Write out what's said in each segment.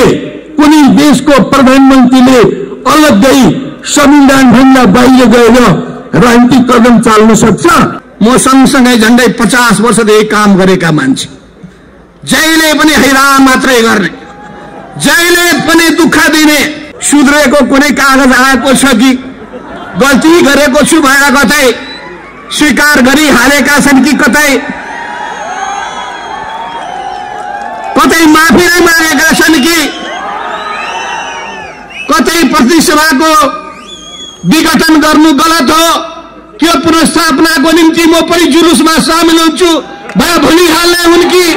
कुनै देशको प्रधानमन्त्रीले अलग्गै संविधान भन्दा बाहिर गएर राजनीतिक कदम चाल्न सक्छ? म सँगसँगै झन्डै 50 वर्षदेखि काम गरेका मान्छे, जहिले पनि हैरान मात्रै गर्ने, जहिले पनि दुःख दिने, सुध्रेको कुनै कागज आएको छ कि, गल्ती गरेको छु भनेर कतै स्वीकार गरिहालेका छन् कि, कतै माफी नै मागेका छन् कि, कतै प्रतिसभाको विघटन गर्नु गलत हो, त्यो पुनर्स्थापनाको निम्ति म पनि जुलुसमा सामेल हुन्छु भनेर भनिहाल्ने हुन् कि?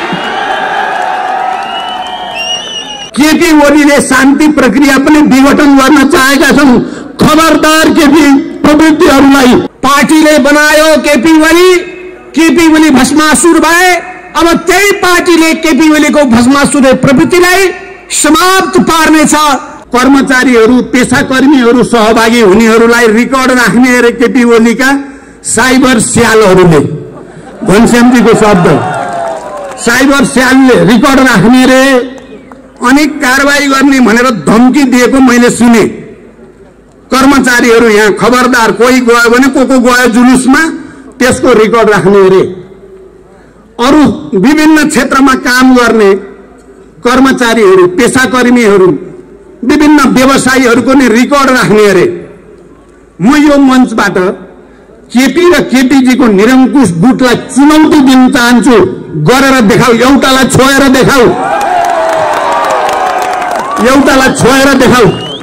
केपी ओलीले शान्ति प्रक्रिया पनि विघटन गर्न चाहेका छन्। खबरदार केपी प्रवृत्तिहरूलाई। पार्टीले बनायो केपी ओली भस्मासुर भए, अब त्यही पार्टीले केपी ओलीको भस्मासुर प्रवृत्तिलाई समाप्त पार्नेछ। कर्मचारीहरू, पेशाकर्मीहरू सहभागी हुनेहरूलाई रेकर्ड राख्ने अरे केपी ओलीका साइबर स्यालहरूले, घनश्यामजीको शब्द, साइबर स्यालले रेकर्ड राख्ने रे, अनि कारबाही गर्ने भनेर धम्की दिएको मैले सुने। कर्मचारीहरू यहाँ खबरदार, कोही गयो भने को गयो जुलुसमा त्यसको रेकर्ड राख्ने अरे। अरू विभिन्न क्षेत्रमा काम गर्ने कर्मचारीहरू, पेशाकर्मीहरू, विभिन्न व्यवसायीहरूको नि रेकर्ड राख्ने अरे। म यो मञ्चबाट केपी र केपीजीको निरङ्कुश गुटलाई चुनौती दिन चाहन्छु, गरेर देखाऊ, एउटालाई छोएर देखाऊ, एउटालाई छोएर देखाऊ।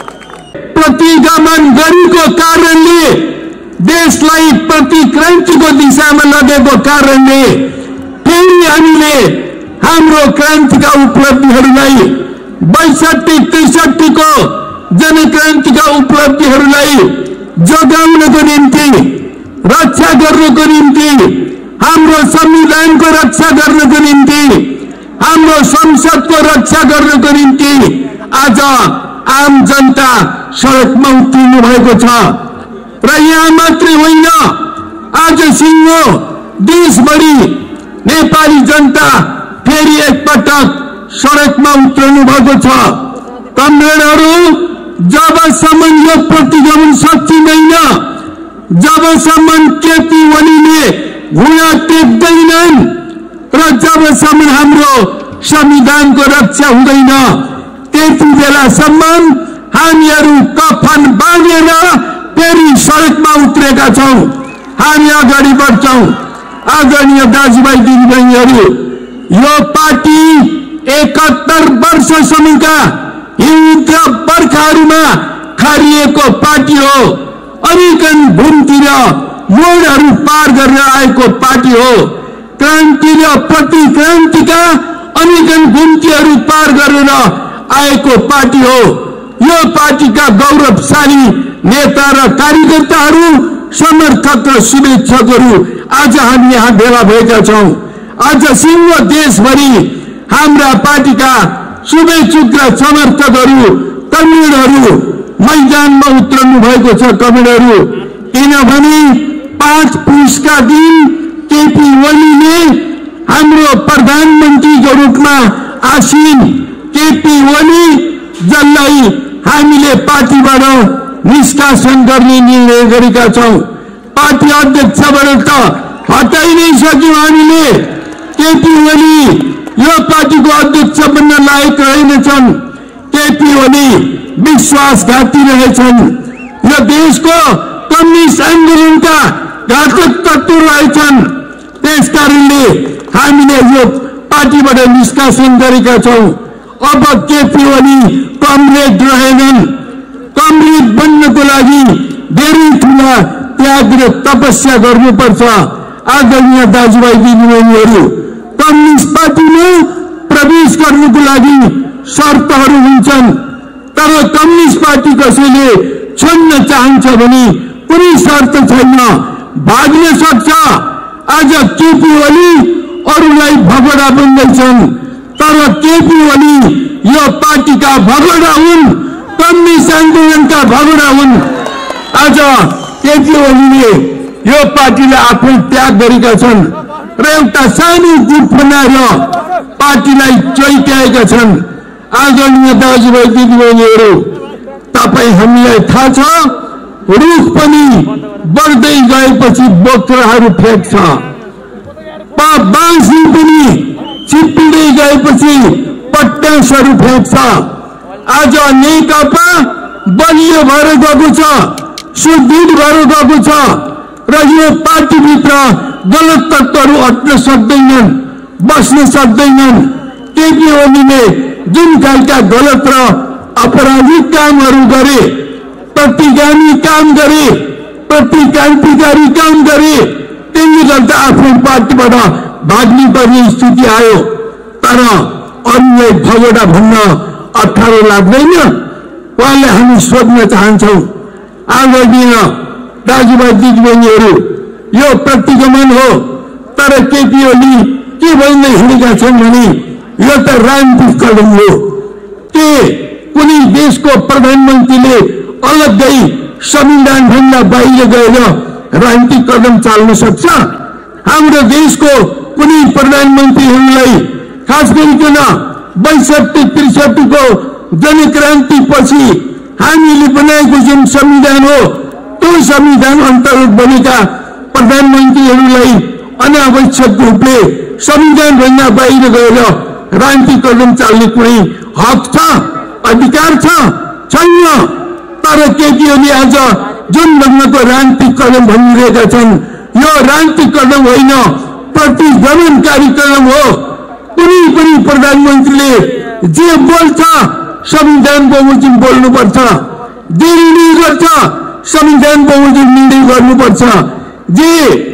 प्रतिगमन गरेको कारणले, देशलाई प्रतिक्रान्तिको दिशामा लगेको कारणले फेरि हामीले हाम्रो क्रान्तिका उपलब्धिहरूलाई 62-63 को जनक्रान्तिका उपलब्धिहरूलाई जोगाउनको निम्ति, रक्षा गर्नको निम्ति, हाम्रो संविधानको रक्षा गर्नको निम्ति, हाम्रो संसदको रक्षा गर्नको निम्ति आज आम जनता सडकमा उत्रिनु भएको छ। र यहाँ मात्रै होइन, आज सिङ्गो देशभरि नेपाली जनता फेरि एकपटक सडकमा उत्रनु भएको छ। कमरेडहरू, जबसम्म यो प्रतिगमन सकिँदैन, जबसम्म केपी ओलीले भुइँ टेक्दैनन् र जबसम्म हाम्रो संविधानको रक्षा हुँदैन, त्यति बेलासम्म हामीहरू कफन बाँधेर फेरि सडकमा उत्रेका छौं। हामी अगाडि बढ्छौं। आदरणीय दाजुभाइ दिदीबहिनीहरू, यो पार्टी 71 वर्षसम्मका हिंद बर्खाहरूमा खारिएको पार्टी हो। अनेकन भूमितिर मोडहरू पार गरेर आएको पार्टी हो। क्रान्ति र प्रतिक्रान्तिका अनेकन भूमिहरू पार गरेर आएको पार्टी हो। यो पार्टीका गौरवशाली नेता र कार्यकर्ताहरू, समर्थक र शुभेच्छकहरू आज हामी यहाँ भेला भएका छौं। आज सिङ्गो देशभरि हाम्रा पार्टीका शुभेच्छुक र समर्थकहरू, कमरेडहरू मैदानमा उत्रनु भएको छ। कमरेडहरू, किनभने 5 पुसका दिन केपी ओलीले हाम्रो प्रधानमन्त्रीको रूपमा आसीन केपी ओली जसलाई हामीले पार्टीबाट निष्कासन गर्ने निर्णय गरेका छौं। पार्टी अध्यक्षबाट त हटाइ नै सक्यौं हामीले। केपी ओली यो पार्टीको अध्यक्ष बन्न लायक रहेनछन्। केपी ओली विश्वासघाती रहेछन्। यो देशको कम्युनिस्ट आन्दोलनका घातक तत्त्व रहेछन्। त्यसकारणले हामीले यो पार्टीबाट निष्कासन गरेका छौं। अब केपी ओली कमरेड रहेनन्। कमरेड बन्नको लागि धेरै ठूला त्याग र तपस्या गर्नुपर्छ। आदरणीय दाजुभाइ दिदीबहिनीहरू, कम्युनिस्ट पार्टीमा प्रवेश गर्नको लागि शर्तहरू हुन्छन्, तर कम्युनिस्ट पार्टी कसैले छोड्न चाहन्छ भने कुनै शर्त छैन, भाग्न सक्छ। आज केपी ओली अरूलाई भगोडा बन्दैछन्, तर केपी ओली यो पार्टीका भगोडा हुन्, कम्युनिस्ट आन्दोलनका भगोडा हुन्। आज केपी ओलीले यो पार्टीले आफै त्याग गरेका छन् र एउटा सानो गुट बनाएर पार्टीलाई चोइट्याएका छन्। आदरणीय दाजुभाइ दिदीबहिनीहरू, तपाईँ हामीलाई थाहा छ, रुख पनि बढ्दै गएपछि बोक्राहरू फेक्छ, बाँसले पनि चिप्पिँदै गएपछि पट्यासहरू फेक्छ। आज नेकपा बलियो भएर गएको छ, सुदृढ भएर गएको छ र यो पार्टीभित्र गलत तत्त्वहरू अट्न सक्दैनन्, बस्न सक्दैनन्। केपी ओलीले जुन खालका गलत र अपराधिक कामहरू गरे, प्रतिगामी काम गरे, प्रतिक्रान्तिकारी काम गरे, त्यसले गर्दा आफ्नो पार्टीबाट भाग्नु पर्ने स्थिति आयो। तर अरूलाई भगोडा भन्न अप्ठ्यारो लाग्दैन। उहाँलाई हामी सोध्न चाहन्छौँ, आदरणीय दाजुभाइ दिदीबहिनीहरू, यो प्रतिगमन हो, तर केपी ओली के भन्दै हिँडेका छन् भने यो त राजनीतिक कदम हो। के कुनै देशको प्रधानमन्त्रीले अलग्गै संविधान भन्दा बाहिर गएर राजनीतिक कदम चाल्न सक्छ? हाम्रो देशको कुनै प्रधानमन्त्रीहरूलाई खास गरिकन 62-63 को जनक्रान्ति पछि हामीले बनाएको जुन संविधान हो, त्यो संविधान अन्तर्गत बनेका प्रधानमन्त्रीहरूलाई अनावश्यक रूपले संविधान भन्दा बाहिर गएर राजनीतिक कदम चाल्ने कुनै हक छ, अधिकार छ? छैन। तर केपी ओली आज जुन ढङ्गको राजनीतिक कदम भनिरहेका छन्, यो राजनीतिक कदम होइन, प्रतिगमनकारी कदम हो। कुनै पनि प्रधानमन्त्रीले जे बोल्छ संविधान बमोजिम बोल्नुपर्छ, जे निर्णय गर्छ संविधान बमोजिम निर्णय गर्नुपर्छ, जे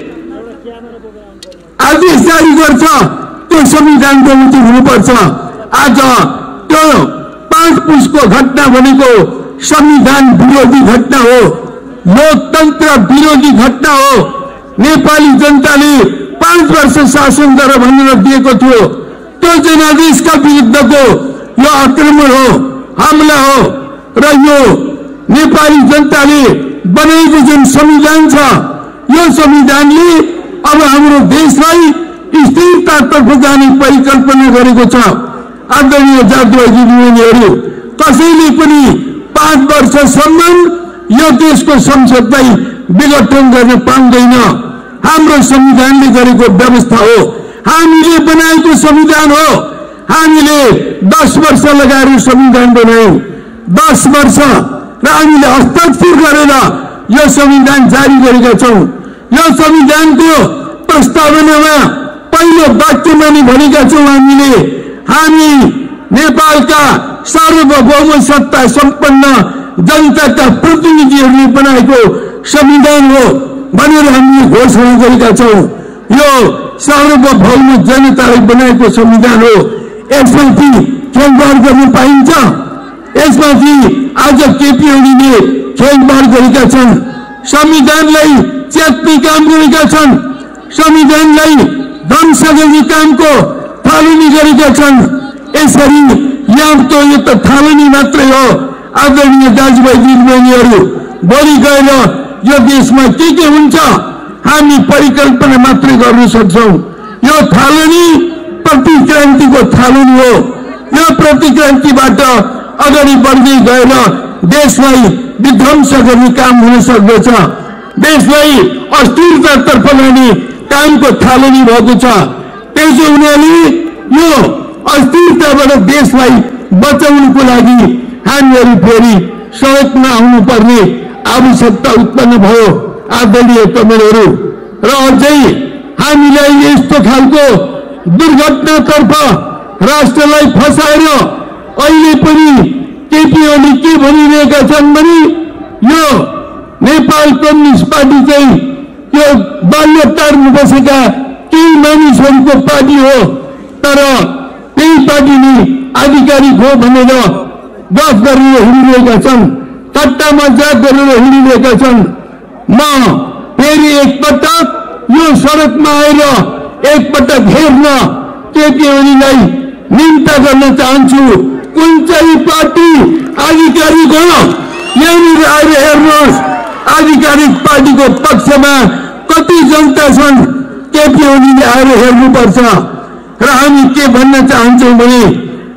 आदेश जारी गर्छ त्यो संविधान बमोजिम हुनुपर्छ। आज त्यो 5 पुसको घटना भनेको संविधान विरोधी घटना हो, लोकतन्त्र विरोधी घटना हो। नेपाली जनताले 5 वर्ष शासन गर भनेर दिएको थियो, त्यो जनादेशका विरुद्धको यो आक्रमण हो, हमला हो। र यो नेपाली जनताले बनाएको जुन संविधान छ, यो संविधानले अब हाम्रो देशलाई स्थिरतातर्फ जाने परिकल्पना गरेको छ। आदरणीय दाजुभाइ दिदीबहिनीहरू, कसैले पनि 5 वर्षसम्म यो देशको संसदलाई विघटन गर्न पाउँदैन। हाम्रो संविधानले गरेको व्यवस्था हो, हामीले बनाएको संविधान हो। हामीले 10 वर्ष लगाएर संविधान बनायौं, 10 वर्ष, र हामीले हस्ताक्षर गरेर यो संविधान जारी गरेका छौं। यो संविधानको प्रस्तावनामा पहिलो वाक्यमा नै भनेका छौं, हामी नेपालका सार्वभौम सत्ता सम्पन्न जनताका प्रतिनिधिहरूले बनाएको संविधान हो भनेर हामीले घोषणा गरेका छौं। यो सार्वभौम जनताले बनाएको संविधान हो। यसमाथि खेलबाड गर्न पाइन्छ? यसमाथि आज केपी ओलीले खेलबाड गरेका छन्, संविधानलाई च्यात्ने काम गरेका छन्, संविधानलाई ध्वंस गर्ने कामको थालनी गरेका छन्। यसरी यहाँ यो त थालनी मात्रै हो। आदरणीय दाजुभाइ दिदीबहिनीहरू, भोलि गएर यो देशमा के हुन्छ हामी परिकल्पना मात्रै गर्न सक्छौं। यो थालनी प्रतिक्रान्तिको थालनी हो। यो प्रतिक्रान्तिबाट अगाडि बढ्दै गएर देशलाई विध्वंस गर्ने काम हुन सक्दछ, देशलाई अस्थिरतातर्फ लाने कामको थालनी भएको छ। त्यसो हुनाले यो अस्थिरताबाट देशलाई बचाउनको लागि हामीहरू फेरि सडकमा आउनुपर्ने आवश्यकता उत्पन्न भयो। आदरणीय कमेलहरू, र अझै हामीलाई यस्तो खालको दुर्घटनातर्फ राष्ट्रलाई फसाएर अहिले पनि केपी ओली के भनिरहेका छन् भने यो नेपाल कम्युनिस्ट पार्टी चाहिँ यो बाल्यकालमा बसेका केही मानिसहरूको पार्टी हो, तर त्यही पार्टीले आधिकारिक हो भनेर गफ गरेर हिँडिरहेका छन्, ठट्टा मजाक गरेर हिँडिरहेका छन्। म फेरि एकपटक यो सडकमा आएर एकपटक हेर्न केपी ओलीलाई निम्ता गर्न चाहन्छु। कुन चाहिँ पार्टी आधिकारिक हो यहाँनिर आएर हेर्नुहोस्। आधिकारिक पार्टीको पक्षमा कति जनता छन् केपी ओलीले आएर हेर्नुपर्छ। र हामी के भन्न चाहन्छौँ भने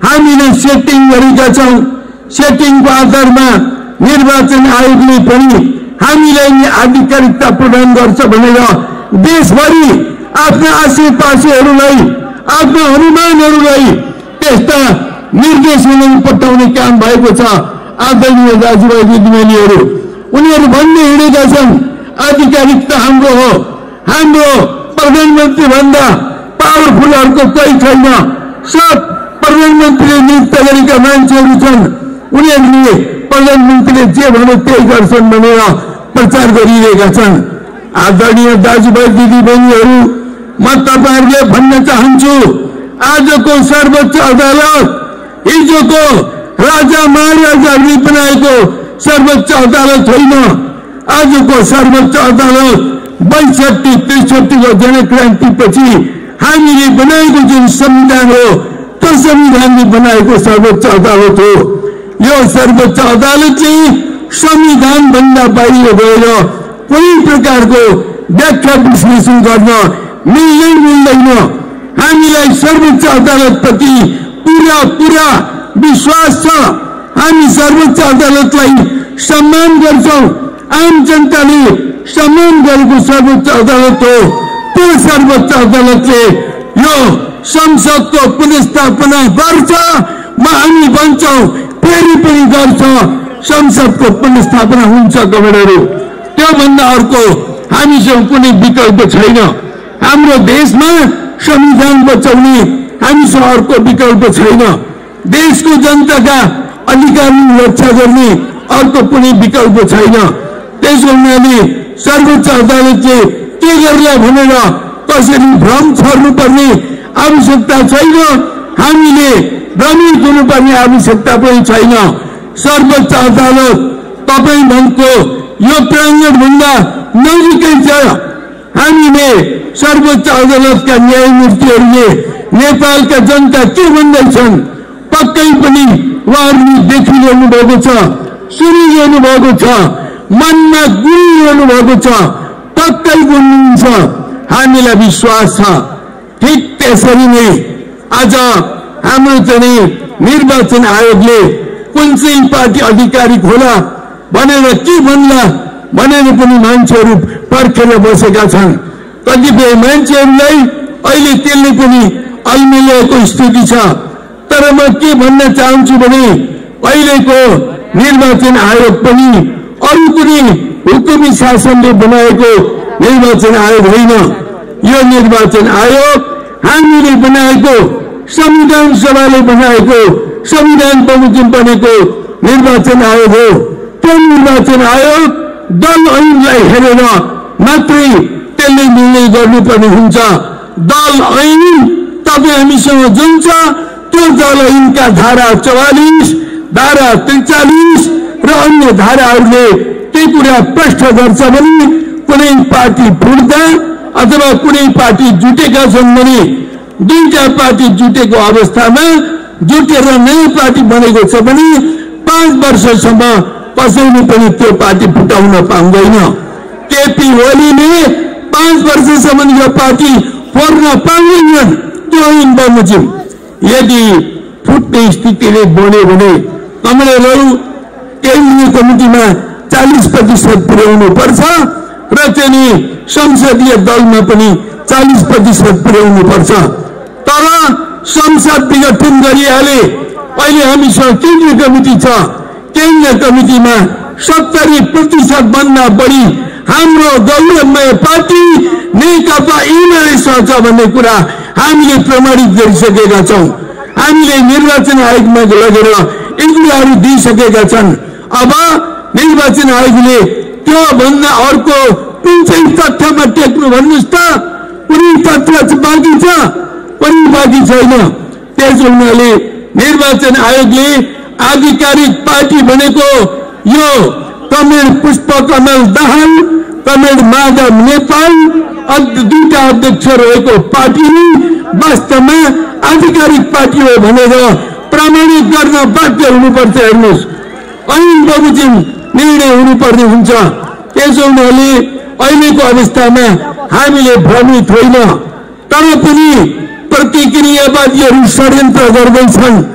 हामीले सेटिङ गरेका छौं। सेटिङको आधारमा निर्वाचन आयोगले पनि हामीलाई आधिकारिकता प्रदान गर्छ भनेर देशभरि आफ्ना आसेपासेहरूलाई आफ्ना अनुमानहरूलाई त्यस्ता निर्देशनामा पठाउने काम भएको छ। आदरणीय दाजुभाइ दिदीबहिनीहरू, उनीहरू भन्दै हिँडेका छन् आधिकारिकता हाम्रो हो, हाम्रो प्रधानमन्त्री भन्दा पावरफुल अर्को कोही छैन, सब प्रधानमन्त्रीले नियुक्त गरेका मान्छेहरू छन्, उनीहरूले प्रधानमन्त्रीले जे भने त्यही गर्छन् भनेर प्रचार गरिरहेका छन्। आदरणीय दाजुभाइ दिदीबहिनीहरू, म तपाईहरुले भन्न चाहन्छु, आजको सर्वोच्च अदालत हिजोको राजा महाराजाहरूले बनाएको सर्वोच्च अदालत होइन। आजको सर्वोच्च अदालत 62-63 को जनक्रान्तिपछि हामीले बनाएको जुन संविधान हो, त्यो संविधानले बनाएको सर्वोच्च अदालत हो। यो सर्वोच्च अदालतले संविधान भन्दा बाहिर गएर कुनै प्रकारको व्याख्या विश्लेषण गर्न मिल्दैन। हामीलाई सर्वोच्च अदालत प्रति पूरा विश्वास छ। हामी सर्वोच्च अदालतलाई सम्मान गर्छौं। आम जनताले सम्मान गरेको सर्वोच्च अदालत हो। त्यो सर्वोच्च अदालतले यो संसदको पुनर्स्थापना गर्छ। हामी भन्छौं फेरि पनि गर्छ, संसदको पुनर्स्थापना हुन्छ। कमरेडहरू, त्यो भन्दा अर्को हामीसँग कुनै विकल्प छैन। हाम्रो देशमा संविधान बचाउने हामीसँग अर्को विकल्प छैन। देशको जनताका अधिकारको रक्षा गर्ने अर्को कुनै विकल्प छैन। त्यसो हुनाले सर्वोच्च अदालतले के गर्ला भनेर कसरी भ्रम छर्नुपर्ने आवश्यकता छैन। हामीले भ्रमित हुनुपर्ने आवश्यकता पनि छैन। सर्वोच्च अदालत तपाई भन्को यो प्राङ्गण भन्दा नजिकै छ। हामीले सर्वोच्च अदालतका न्यायमूर्तिहरूले नेपालका जनता के भन्दैछन् पक्कै पनि उहाँहरूले देखिरहनु भएको छ, सुनिरहनु भएको छ, मनमा गुनिरहनु भएको छ, पक्कै गुन्नुहुन्छ। हामीलाई विश्वास छ। ठीक त्यसरी नै आज हाम्रो चाहिँ निर्वाचन आयोगले कुन चाहिँ पार्टी आधिकारिक होला भनेर के भन्ला भनेर पनि मान्छेहरू पर्खेर बसेका छन्। कतिपय मान्छेहरूलाई अहिले त्यसले पनि अल्मेलिएको स्थिति छ। तर म के भन्न चाहन्छु भने अहिलेको निर्वाचन आयोग पनि अरू कुनै हुकुमी शासनले बनाएको निर्वाचन आयोग होइन। यो निर्वाचन आयोग हामीले बनाएको, संविधान सभाले बनाएको, संविधान बमोजिम बनेको निर्वाचन आयोग हो। त्यो निर्वाचन आयोग दल ऐनलाई हेरेर मात्रै त्यसले निर्णय गर्नुपर्ने हुन्छ। दल ऐन तपाईँ हामीसँग जुन छ त्यो दल ऐनका धारा 44, धारा 43 र अन्य धाराहरूले त्यही कुरा प्रष्ट गर्छ भने कुनै पार्टी फुट्दा अथवा कुनै पार्टी जुटेका छन् भने दुईटा पार्टी जुटेको अवस्थामा जुटेर नयाँ पार्टी बनेको छ भने 5 वर्षसम्म कसैले पनि त्यो पार्टी फुटाउन पाउँदैन। केपी ओलीले 5 वर्षसम्म यो पार्टी फोर्न पाउँदैनन्। त्यो ऐन बमोजिम यदि फुट्ने स्थितिले बन्यो भने कमरेडहरू केन्द्रीय कमिटीमा 40% पुर्याउनु पर्छ र चाहिँ संसदीय दलमा पनि 40% पुर्याउनु पर्छ। तर संसद विघटन गरिहाले। अहिले हामीसँग केन्द्रीय कमिटी छ। केन्द्रीय कमिटीमा 70% भन्दा बढी हाम्रो गौरवमय पार्टी नेकपा एमाले छ भन्ने कुरा हामीले प्रमाणित गरिसकेका छौं। हामीले निर्वाचन आयोगमा लगेर इन्क्वायरी दिइसकेका छन्। अब निर्वाचन आयोगले त्यो भन्दा अर्को कुन चाहिँ तथ्यमा टेक्नु भन्नुस् त? कुनै तथ्य बाँकी छ? पनि बाँकी छैन। त्यसो हुनाले निर्वाचन आयोगले आधिकारिक पार्टी भनेको यो कमरेड पुष्पकमल दाहाल, कमरेड माधव नेपाल दुईटा अध्यक्ष रहेको पार्टी वास्तवमा आधिकारिक पार्टी हो भनेर प्रमाणित गर्न बाध्य हुनुपर्छ। हेर्नुहोस्, ऐन बमोजिम निर्णय हुनुपर्ने हुन्छ। त्यसो हुनाले अहिलेको अवस्थामा हामीले भ्रमित होइन, तर पनि प्रतिक्रियावादीहरू षड्यन्त्र गर्दैछन्।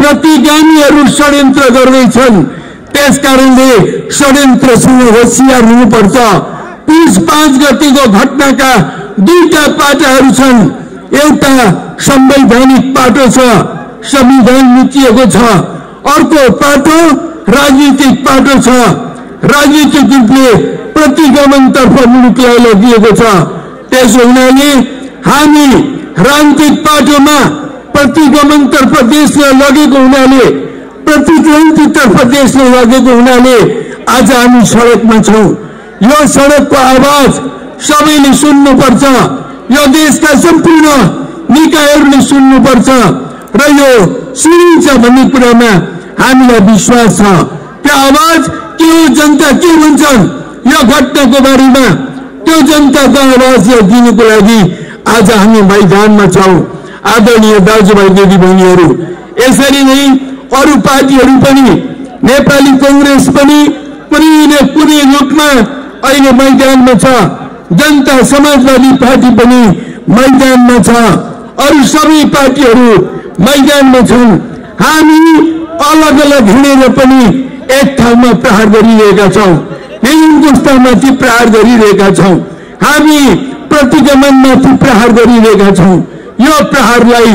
प्रतिगामीहरू षड्यन्त्र गर्दैछन्। त्यसकारणले षड्यन्त्रसँग होशियार हुनुपर्छ। पुस 5 गतेको घटनाका दुईटा पाटाहरू छन्। एउटा संवैधानिक पाटो छ, संविधान मिचिएको छ। अर्को पाटो राजनीतिक पाटो छ। राजनीतिक रूपले प्रतिगमनतर्फ मुलुकलाई लगिएको छ। त्यसो हुनाले हामी राजनीतिक पाटोमा प्रतिगमनतर्फ देशलाई लगेको हुनाले, प्रतिक्रान्तितर्फ देशलाई लगेको हुनाले आज हामी सडकमा छौं। यो सडकको आवाज सबैले सुन्नुपर्छ। यो देशका सम्पूर्ण निकायहरूले सुन्नुपर्छ र यो सुनिन्छ भन्ने कुरामा हामीलाई विश्वास छ। त्यो आवाज के हो, जनता के भन्छन् यो घटनाको बारेमा, त्यो जनताको आवाजलाई दिनुको लागि आज हामी मैदानमा छौं। आदरणीय दाजुभाइ दिदीबहिनीहरू, यसरी नै अरू पार्टीहरू पनि, नेपाली कांग्रेस पनि कुनै न कुनै रूपमा अहिले मैदानमा छ। जनता समाजवादी पार्टी पनि मैदानमा छ। अरू सबै पार्टीहरू मैदानमा छन्। हामी अलग अलग हिँडेर पनि एक ठाउँमा प्रहार गरिरहेका छौं। हिन्दुस्तानमाथि प्रहार गरिरहेका छौं। हामी प्रतिगमनमाथि प्रहार गरिरहेका छौं। यो प्रहारलाई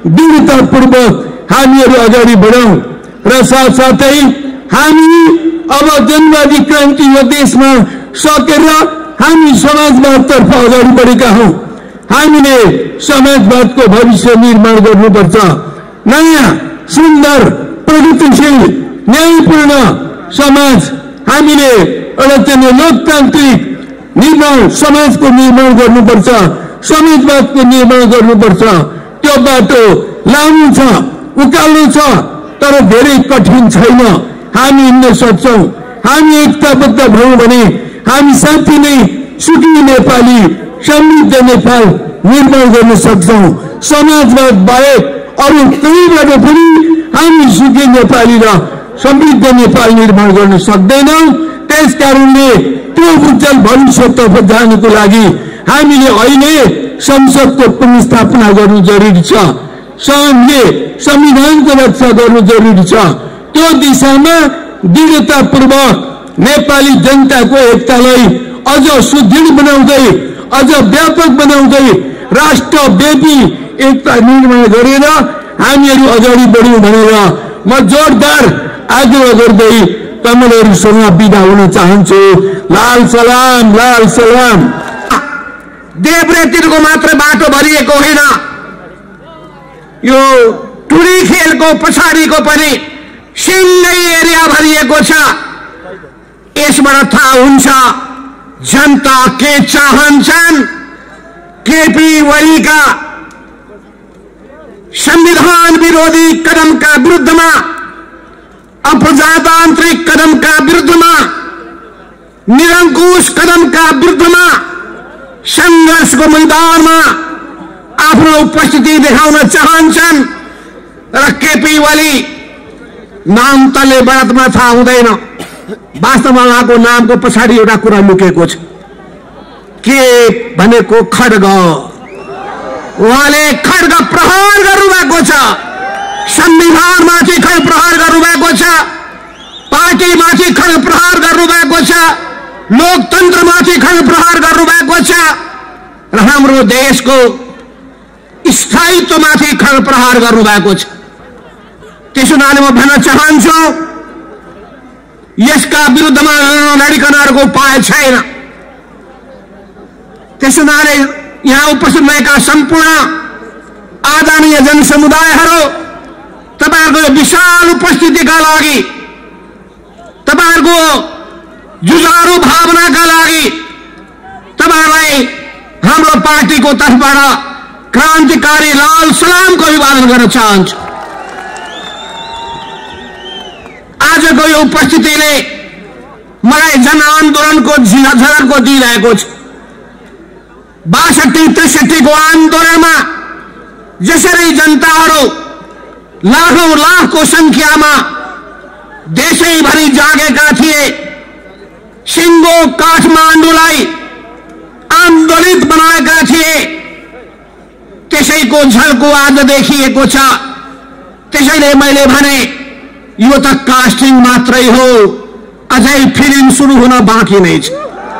दृढतापूर्वक हामीहरू अगाडि बढाउँ र साथसाथै हामी अब जनवादी क्रान्ति यो देशमा सकेर हामी समाजवादतर्फ अगाडि बढेका हौं। हामीले समाजवादको भविष्य निर्माण गर्नुपर्छ। नयाँ सुन्दर प्रगतिशील न्यायपूर्ण समाज हामीले एउटा लोकतान्त्रिक निर्माण समाजको निर्माण गर्नुपर्छ। समाजवादको निर्माण गर्नुपर्छ। त्यो बाटो लामो छ, उकालो छ, तर धेरै कठिन छैन। हामी हिँड्न सक्छौं। हामी एकताबद्ध भयौं भने हामी साथै नै सुखी नेपाली, समृद्ध नेपाल निर्माण गर्न सक्छौं। समाजवाद बाहेक अरू कहीँबाट पनि हामी सुखी नेपाली र समृद्ध नेपाल निर्माण गर्न सक्दैनौं। त्यसकारणले त्यो उज्जवल भविष्यतर्फ जानको लागि हामीले अहिले संसदको पुनर्स्थापना गर्नु जरुरी छ। संविधानको रक्षा गर्नु जरुरी छ। त्यो दिशामा दृढतापूर्वक नेपाली जनताको एकतालाई अझ सुदृढ बनाउँदै, अझ व्यापक बनाउँदै राष्ट्रव्यापी एकता निर्माण गरेर हामीहरू अगाडि बढ्यौं भनेर म जोरदार आग्रह गर्दै तपाईँहरूसँग बिदा हुन चाहन्छु। लाल सलाम, लाल सलाम। देब्रेतिरको मात्र बाटो भरिएको होइन, यो टुरी खेलको पछाडिको पनि सिङ्गै एरिया भरिएको छ। यसबाट थाहा हुन्छ जनता के चाहन्छन्। केपी ओलीका संविधान विरोधी कदमका विरुद्धमा, अप्रजातान्त्रिक कदमका विरुद्धमा, निरंकुश कदमका विरुद्धमा संघर्षको मैदानमा आफ्नो उपस्थिति देखाउन चाहन्छन्। र केपी ओली नाम तले बातमा थाहा हुँदैन, वास्तवमा उहाँको नामको पछाडि एउटा कुरा लुकेको छ। के भनेको खड्ग। उहाँले खड्ग प्रहार गर्नुभएको छ। संविधानमाथि खड्ग प्रहार गर्नुभएको छ। पार्टीमाथि खड्ग प्रहार गर्नुभएको छ। लोकतन्त्रमाथि खड्ग प्रहार गर्नुभएको छ र हाम्रो देशको स्थायित्वमाथि खड्ग प्रहार गर्नुभएको छ। त्यसो हुनाले म भन्न चाहन्छु यसका विरुद्धमा लडिकन अर्को उपाय छैन। त्यसो हुनाले यहाँ उपस्थित भएका सम्पूर्ण आदरणीय जनसमुदायहरू, तपाईहरुको विशाल उपस्थितिका लागि, तपाईहरुको जुझारु भावनाका लागि तपाईहरुलाई हाम्रो पार्टीको तर्फबाट क्रान्तिकारी लाल सलामको अभिवादन गर्न चाहन्छु। आजको यो उपस्थितिले मलाई जनआन्दोलनको झलको दिइरहेको छ। 62-63 को आन्दोलनमा जसरी जनताहरू लाखौं लाखको संख्यामा देशैभरि जागेका थिए, सिङ्गो काठमाडौँलाई आन्दोलित बनाएका थिए, त्यसैको झल्को आज देखिएको छ। त्यसैले मैले भने यो त कास्टिङ मात्रै हो, अझै फिल्म सुरु हुन बाँकी नै छ।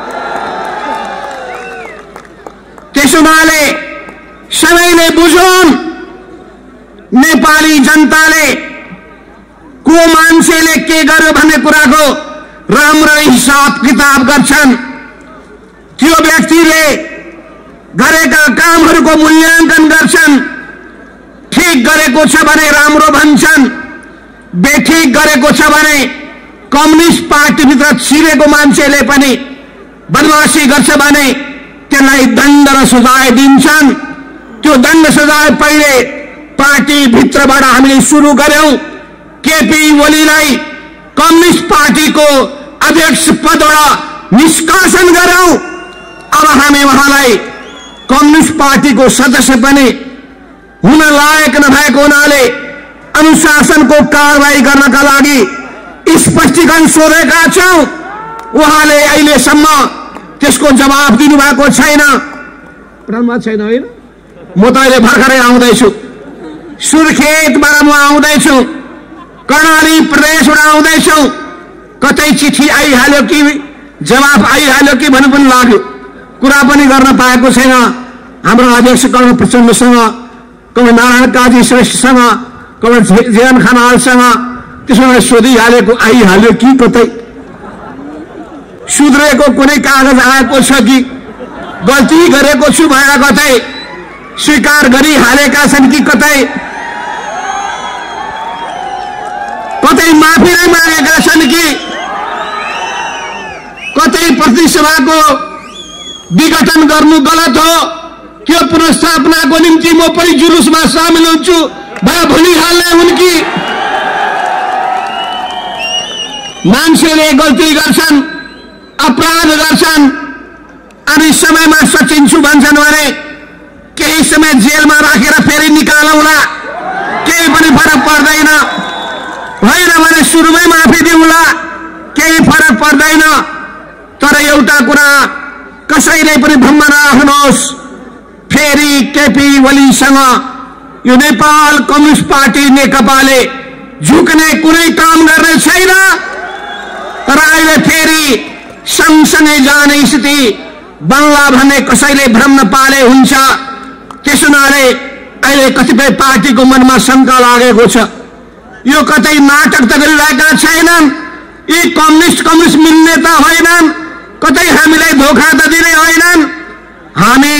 त्यसोले सबैले बुझौं, नेपाली जनताले को मान्छेले के गर्यो भन्ने कुराको राम्ररी हिसाब किताब गर्छन्। त्यो व्यक्तिले गरेका कामहरूको मूल्याङ्कन गर्छन्। ठीक गरेको छ भने राम्रो भन्छन्, बेठिक गरेको छ भने कम्युनिस्ट पार्टीभित्र छिरेको मान्छेले पनि बदमाशी गर्छ भने त्यसलाई दण्ड र सजाय दिन्छन्। त्यो दण्ड सजाय पहिले पार्टीभित्रबाट हामीले सुरु गर्यौं। केपी ओलीलाई कम्युनिस्ट पार्टीको अध्यक्ष पदबाट निष्कासन गर्यौं। अब हामी उहाँलाई कम्युनिस्ट पार्टीको सदस्य पनि हुन लायक नभएको हुनाले अनुशासनको कारबाही गर्नका लागि स्पष्टीकरण सोधेका छौं। उहाँले अहिलेसम्म त्यसको जवाब दिनुभएको छैन। छैन होइन, म त अहिले भर्खरै आउँदैछु, सुर्खेतबाट म आउँदैछु, कर्णाली प्रदेशबाट आउँदैछु। कतै चिठी आइहाल्यो कि जवाब आइहाल्यो कि भन्नु पनि लाग्यो, कुरा पनि गर्न पाएको छैन। हाम्रो अध्यक्ष कमल प्रचण्डसँग, कमल नारायण काजी श्रेष्ठसँग, कमल जेएन खनालसँग त्यसो सोधिहालेको आइहाल्यो कि कतै सुध्रेको कुनै कागज आएको छ कि गल्ती गरेको छु भनेर कतै स्वीकार गरिहालेका छन् कि कतै कतै माफी नै मागेका छन् कि कतै प्रतिसभाको विघटन गर्नु गलत हो, त्यो पुनर्स्थापनाको निम्ति म पनि जुलुसमा सामेल हुन्छु भए भनिहाल्ने हुन् कि मान्छेले गल्ती गर्छन्, अपराध गर्छन् अनि समयमा सचिन्छु भन्छन् भने केही समय जेलमा राखेर फेरि निकालौला, केही पनि फरक पर्दैन। होइन भने सुरुमै माफी दिउँला, केही फरक पर्दैन। तर एउटा कुरा कसैले पनि भ्रम नराख्नुहोस्, फेरि केपी ओलीसँग यो नेपाल कम्युनिस्ट पार्टी नेकपाले झुक्ने कुनै काम गर्ने छैन। तर अहिले फेरि सँगसँगै जाने स्थिति बन्ला भन्ने कसैले भ्रम नपाले हुन्छ। त्यसोले अहिले कतिपय पार्टीको मनमा शंका लागेको छ, यो कतै नाटक त गरिरहेका छैनन्, यी कम्युनिस्ट मिल्ने त होइनन्, कतै हामीलाई धोखा त दिने होइनन्। हामी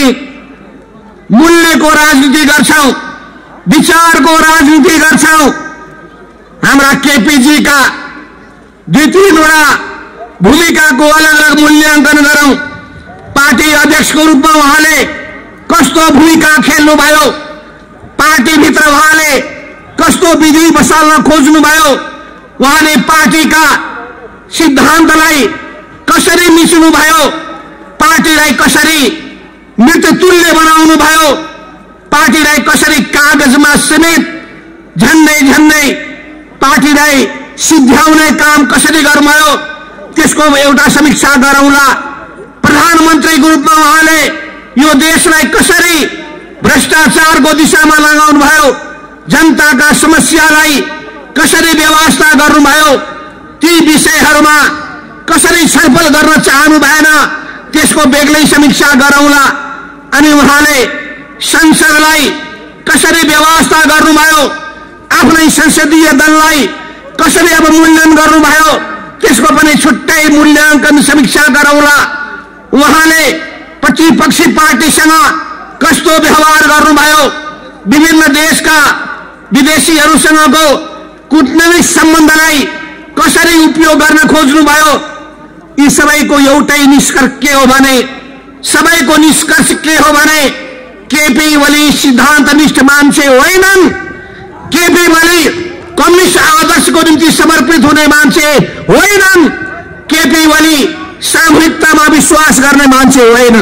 मूल्यको राजनीति गर्छौं, विचारको राजनीति गर्छौं। हाम्रा केपीजी का दुई तीनवटा भूमिकाको अलग अलग मूल्याङ्कन गरौं। पार्टी अध्यक्षको रूपमा उहाँले कस्तो भूमिका खेल्नुभयो, पार्टीभित्र उहाँले कस्तो विधि बसाल्न खोज्नुभयो, उहाँले पार्टीका सिद्धान्तलाई कसरी मिच्नुभयो, पार्टीलाई कसरी मृत्युतुल्य बनाउनु भयो, पार्टीलाई कसरी कागजमा समेत झन्डै झन्डै पार्टीलाई सिद्ध्याउने काम कसरी गर्नुभयो, त्यसको एउटा समीक्षा गरौँला। प्रधानमन्त्रीको रूपमा उहाँले यो देशलाई कसरी भ्रष्टाचारको दिशामा लगाउनु भयो, जनताका समस्यालाई कसरी व्यवस्था गर्नुभयो, ती विषयहरूमा कसरी छलफल गर्न चाहनु भएन, त्यसको बेग्लै समीक्षा गरौँला। अनि उहाँले संसदलाई कसरी व्यवस्था गर्नुभयो, आफ्नै संसदीय दललाई कसरी अब मूल्याङ्कन गर्नुभयो, त्यसको पनि छुट्टै मूल्याङ्कन समीक्षा गरौँला। उहाँले प्रतिपक्षी पार्टीसँग कस्तो व्यवहार गर्नुभयो, विभिन्न देशका विदेशीहरूसँगको कूटनीतिक सम्बन्धलाई कसरी उपयोग गर्न खोज्नुभयो, यी सबैको एउटै निष्कर्ष के हो भने, सबैको निष्कर्ष के हो भने केपी ओली सिद्धान्तनिष्ठ मान्छे होइनन्। केपी ओली कम्युनिस्ट आदर्शको निम्ति समर्पित हुने मान्छे होइनन्। केपी ओली सामूहिकतामा विश्वास गर्ने मान्छे होइनन्।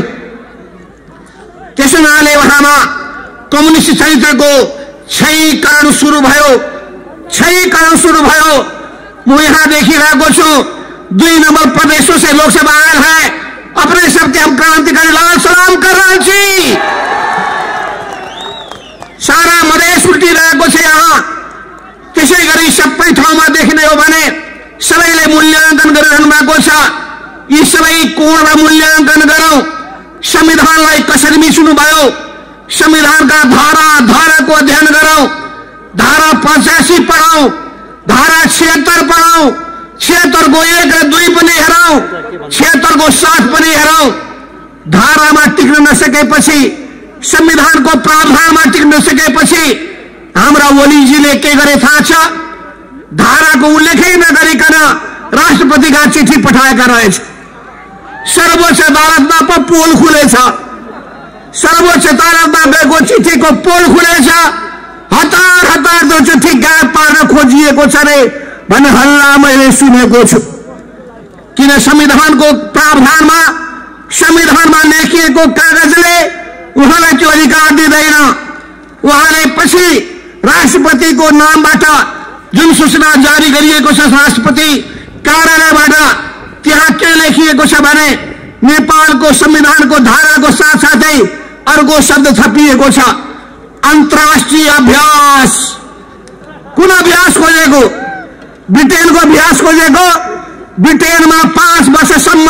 त्यसैले उहाँमा कम्युनिस्ट चरित्रको क्षयीकरण सुरु भयो। म यहाँ देखिरहेको छु 2 नंबर प्रदेशों से लोकसभा आया है, अपने सबके हम क्रांतिकारी लाल सलाम कर रहे छी। सारा मधेश उल्टिरहेको छ यहाँ, त्यसैगरी सबै ठाउँमा देखिने हो भने सबैले मूल्याङ्कन गरिरहनु भएको छ। यी सबै कोणमा मूल्याङ्कन गरौँ। संविधानलाई कसरी मिच्नु भयो, संविधानका धाराको अध्ययन गरौँ। धारा 85 पढौँ, धारा 76 पढौँ, 76 को 1 र 2 पनि हेरौँ, 76 को 7 पनि हेरौँ। धारामा टिक्न नसकेपछि, संविधानको प्रावधानमा टिक्न नसकेपछि हाम्रा ओलीजीले के गरे थाहा छ? धाराको उल्लेखै नगरिकन राष्ट्रपतिका चिठी पठाएका रहेछ। सर्वोच्च अदालतमा पो पोल खुलेछ। सर्वोच्च अदालतमा गएको चिठीको पोल खुलेछ। हतार हतार त्यो चिठी गायब पार्न खोजिएको छ रे भन्ने हल्ला मैले सुनेको छु। किन? संविधानको प्रावधानमा, संविधानमा लेखिएको कागजले उहाँलाई त्यो अधिकार दिँदैन। उहाँले पछि राष्ट्रपतिको नामबाट जुन सूचना जारी गरिएको छ राष्ट्रपति कार्यालयबाट, त्यहाँ के लेखिएको छ भने नेपालको संविधानको धाराको साथसाथै अर्को शब्द थपिएको छ, अन्तर्राष्ट्रिय अभ्यास। कुन अभ्यास खोजेको? ब्रिटेनको अभ्यास खोजेको। ब्रिटेनमा 5 वर्षसम्म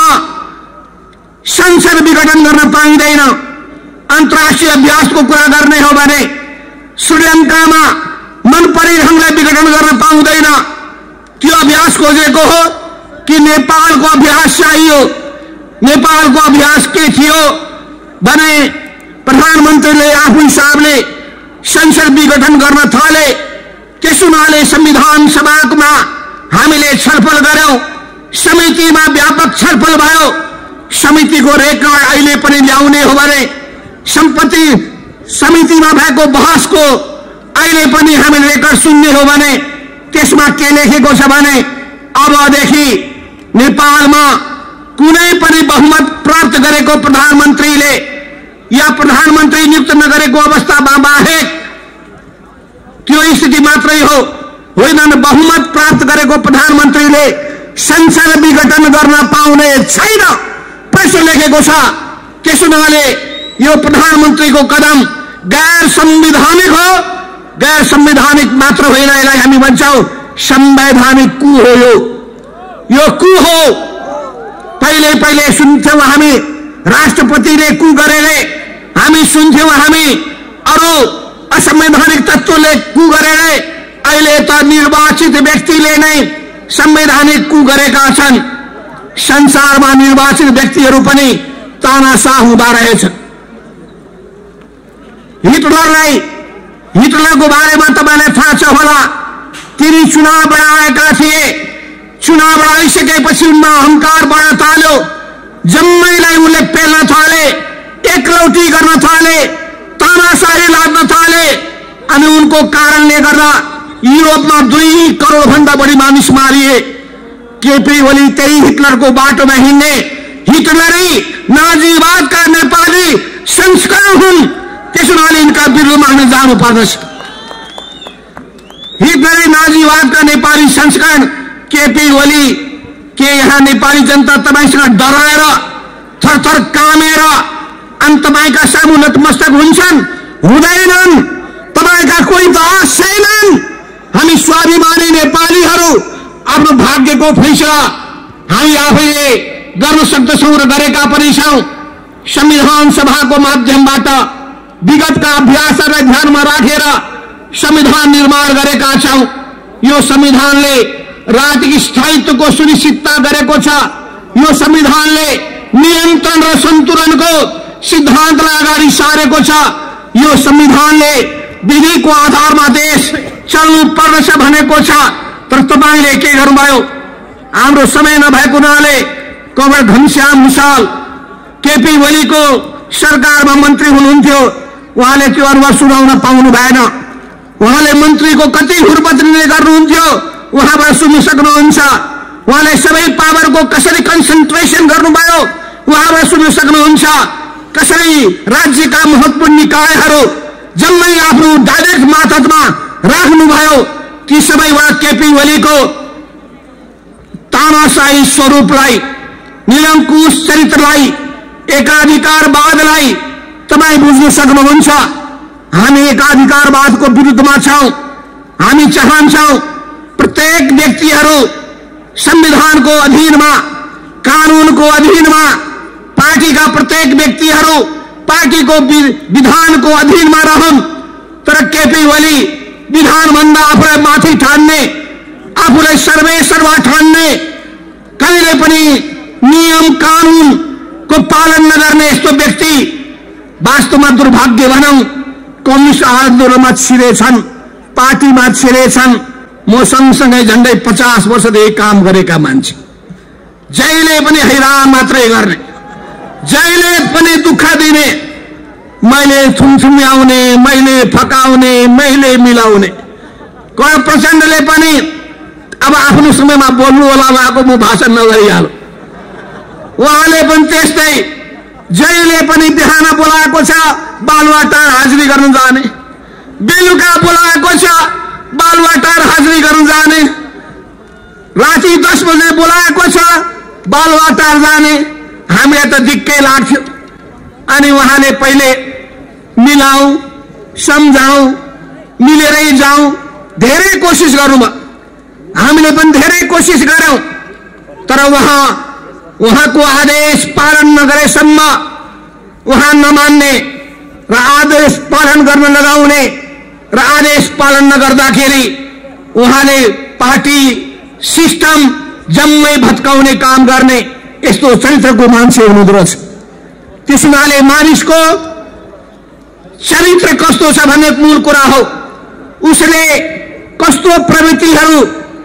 संसद विघटन गर्न पाइँदैन। अन्तर्राष्ट्रिय अभ्यासको कुरा गर्ने हो भने श्रीलङ्कामा मनपरी ढङ्गले विघटन गर्न पाउँदैन। त्यो अभ्यास खोजेको हो कि नेपालको अभ्यास चाहियो? नेपालको अभ्यास के थियो भने प्रधानमन्त्रीले आफू हिसाबले संसद विघटन गर्न थाले। त्यस हुनाले संविधान सभामा हामीले छलफल गर्यौं। समितिमा व्यापक छलफल भयो। समितिको रेकर्ड अहिले पनि ल्याउने हो भने सम्पत्ति समितिमा भएको बहसको अहिले पनि हामीले रेकर्ड सुन्ने हो भने त्यसमा के लेखेको छ भने अबदेखि नेपालमा कुनै पनि बहुमत प्राप्त गरेको प्रधानमन्त्रीले या प्रधानमन्त्री नियुक्त नगरेको अवस्थामा बाहेक त्यो स्थिति मात्रै हो, होइन, बहुमत प्राप्त गरेको प्रधानमन्त्रीले संसद विघटन गर्न पाउने छैन प्रश्न लेखेको छ। त्यसैले यो प्रधानमन्त्रीको कदम गैर संवैधानिक हो। गैर संवैधानिक मात्र होइन, यसलाई हामी भन्छौं संवैधानिक कु हो। यो कु हो। पहिले पहिले सुन्थ्यौं हामी राष्ट्रपतिले कु गरेरे, हामी सुन्थ्यौं हामी अरू असंवैधानिक तत्त्वले कु गरेरे। अहिले त निर्वाचित व्यक्तिले नै संवैधानिक कु गरेका छन्। संसारमा निर्वाचित व्यक्तिहरू पनि तानाशाह हुँदा रहेछन्। हिटलरको बारेमा तपाईलाई थाहा छ होला। तिनी चुनाव लडाएका थिए। चुनाव लडाइसकेपछि उनमा अहंकार बढ्न थाल्यो। जम्मैलाई उनले पेल्न थाले, एकलौटी गर्न थाले, तानाशाही लाग्न थाले। अनि उनको कारणले गर्दा युरोपमा 2 करोड भन्दा बढी मानिस मारिए। केपी ओली त्यही हिटलरको बाटोमा हिँड्ने हिटलरी नाजीवादका नेपाली संस्करण हुन्। त्यसैले यिनका विरुद्धमा हामी जानु पर्दछ। हिटलरी नाजीवादका नेपाली संस्करण केपी ओली के यहाँ नेपाली जनता तपाईसँग डराएर थरथर कामेर अनि तपाईका सामु नतमस्तक हुन्छन्? हुँदैनन्। तपाईका कोही दास छैनन्। हामी स्वाभिमानी नेपालीहरू आफ्नो भाग्यको फैसला हामी आफैले गर्न सक्दछौँ र गरेका पनि छौँ। संविधान सभाको माध्यमबाट विगतका अभ्यासहरूलाई ध्यानमा राखेर संविधान निर्माण गरेका छौँ। यो संविधानले राजनीतिक स्थायित्वको सुनिश्चितता गरेको छ। यो संविधानले नियन्त्रण र सन्तुलनको सिद्धान्तलाई अगाडि सारेको छ। यो संविधानले विधिको आधारमा देश चल्नु पर्दछ भनेको छ। तर तपाईले के गर्नुभयो? हाम्रो समय नभएको हुनाले कमरेड घनश्याम मुसाल केपी ओलीको सरकारमा मन्त्री हुनुहुन्थ्यो। उहाँले त्यो अनुभव सुनाउन पाउनु भएन। उहाँले मन्त्रीको कति हुर्बदली गर्नुहुन्थ्यो उहाँबाट सुन्न सक्नुहुन्छ। उहाँले सबै पावरको कसरी कन्सन्ट्रेसन गर्नुभयो उहाँबाट सुन्न सक्नुहुन्छ। कसरी राज्यका महत्त्वपूर्ण निकायहरू जम्मै आफ्नो डाइरेक्ट मातहतमा राख्नुभयो। ती सबैबाट केपी ओलीको तानाशाही स्वरूपलाई, निरङ्कुश चरित्रलाई, एकाधिकारवादलाई तपाईँ बुझ्न सक्नुहुन्छ। हामी एकाधिकारवादको विरुद्धमा छौँ। हामी चाहन्छौं प्रत्येक व्यक्तिहरू संविधानको अधीनमा, कानूनको अधीनमा, पार्टीका प्रत्येक व्यक्तिहरू पार्टीको विधानको अधीनमा रहन्। तर केपी ओली विधानभन्दा आफूलाई माथि ठान्ने, आफूलाई सर्वेसर्वा ठान्ने, कहिले पनि नियम कानूनको पालन नगर्ने यस्तो व्यक्ति वास्तवमा दुर्भाग्य भनौं कम्युनिस्ट आन्दोलनमा छिरेछन्, पार्टीमा छिरेछन्। म सँगसँगै झन्डै 50 वर्षदेखि काम गरेका मान्छे, जहिले पनि हैरान मात्रै गर्ने, जहिले पनि दुःख दिने, मैले थुमथुम्याउने, मैले फकाउने, मैले मिलाउने। प्रचण्डले पनि अब आफ्नो समयमा बोल्नु होला, उहाँको म भाषण नगरिहाल्छु। उहाँले पनि त्यस्तै जहिले पनि बिहान बोलाएको छ बालुवाटार हाजिरी गर्न जाने, बेलुका बोलाएको छ बालुवाटार हाजिरी गर्न जाने, राति 10 बजे बोलाएको छ बालुवाटार जाने। हामीलाई त दिक्कै लाग्थ्यो। अनि उहाँले पहिले मिलाऊ, सम्झाऊ, मिलेरै जाऊ, धेरै कोसिस गर्नुभयो। हामीले पनि धेरै कोसिस गर्यौं, तर उहाँको आदेश पालन नगरेसम्म, उहाँ नमान्ने र आदेश पालन गर्न लगाउने र आदेश पालन नगर्दाखेरि उहाँले पार्टी सिस्टम जम्मै भत्काउने काम गर्ने यस्तो चरित्रको मान्छे हुनुहुँदो रहेछ। त्यसैले मानिसको चरित्र कस्तो छ भन्ने मूल कुरा हो। उसले कस्तो प्रवृत्तिहरू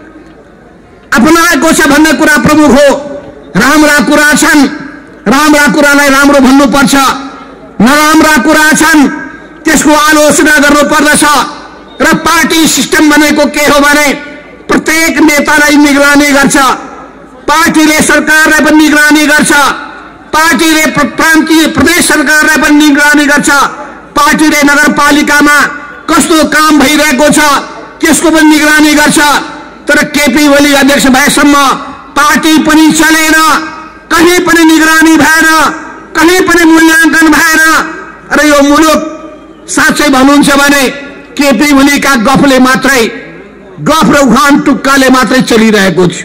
अपनाएको छ भन्ने कुरा प्रमुख हो। राम्रा कुरा छन्, राम्रा कुरालाई राम्रो भन्नुपर्छ, नराम्रा कुरा छन् त्यसको आलोचना गर्नुपर्दछ। र पार्टी सिस्टम भनेको के हो भने प्रत्येक नेतालाई निगरानी गर्छ, पार्टीले सरकारलाई पनि निगरानी गर्छ, पार्टीले प्रान्तीय प्रदेश सरकारलाई पनि निगरानी गर्छ, पार्टीले नगरपालिकामा कस्तो काम भइरहेको छ त्यसको पनि निगरानी गर्छ। तर केपी ओली अध्यक्ष भएसम्म पार्टी पनि चलेन, कहीं पनि निगरानी भएन, कहीं पनि मूल्याङ्कन भएन। र यो मुलुक साँच्चै भन्नुहुन्छ भने केपी ओलीका गफले मात्रै, गफ र उखान टुक्काले मात्रै चलिरहेको थियो।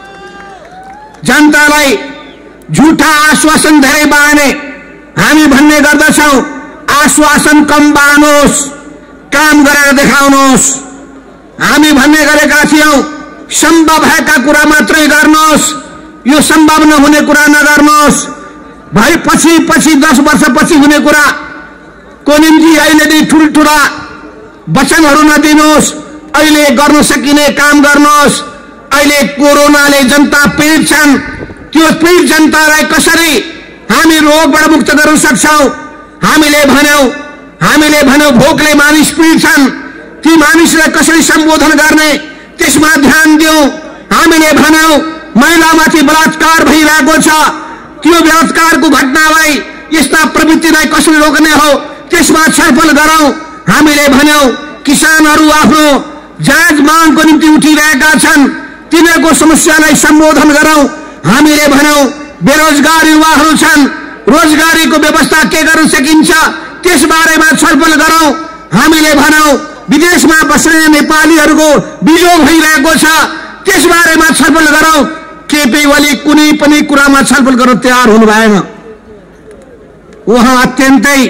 जनतालाई झुटा आश्वासन धेरै बाँड्ने हामी भन्ने गर्दछौं। आश्वासन कम बाँड्नुहोस्, काम गरेर देखाउनुहोस्। हामी भन्ने गरेका थियौं सम्भव भएका कुरा मात्रै गर्नुहोस्, यो सम्भव नहुने कुरा नगर्नुहोस्। भाइ पछि 10 वर्षपछि हुने कुरा को निम्ति अहिले नै ठुलठुला वचनहरू नदिनुहोस्, अहिले गर्न सकिने काम गर्नुहोस्। अहिले कोरोनाले जनता पीडित छन्, त्यो पीडित जनतालाई कसरी हामी रोगबाट मुक्त गर्न सक्छौं? हामीले भन्यौं भोकले मानिस पीडित छन्, ती मानिसलाई कसरी सम्बोधन गर्ने त्यसमा ध्यान दियौं। हामीले भन्यौं महिलामाथि बलात्कार भइरहेको छ, त्यो बलात्कारको घटनालाई, यस्ता प्रवृत्तिलाई कसरी रोक्ने हो त्यसमा छलफल गरौं। हामीले भन्यौं किसानहरू आफ्नो जायज मागको निम्ति उठिरहेका छन्, तिनीहरूको समस्यालाई सम्बोधन गरौं। हामीले भन्यौं बेरोजगार युवाहरू छन्, रोजगारीको व्यवस्था के गर्न सकिन्छ त्यसबारेमा छलफल गरौं। हामीले भन्यौं विदेशमा बस्ने नेपालीहरूको बिजोग भइरहेको छ, त्यसबारेमा छलफल गरौं। केपी ओली कुनै पनि कुरामा छलफल गर्न तयार हुनु भएन। उहाँ अत्यन्तै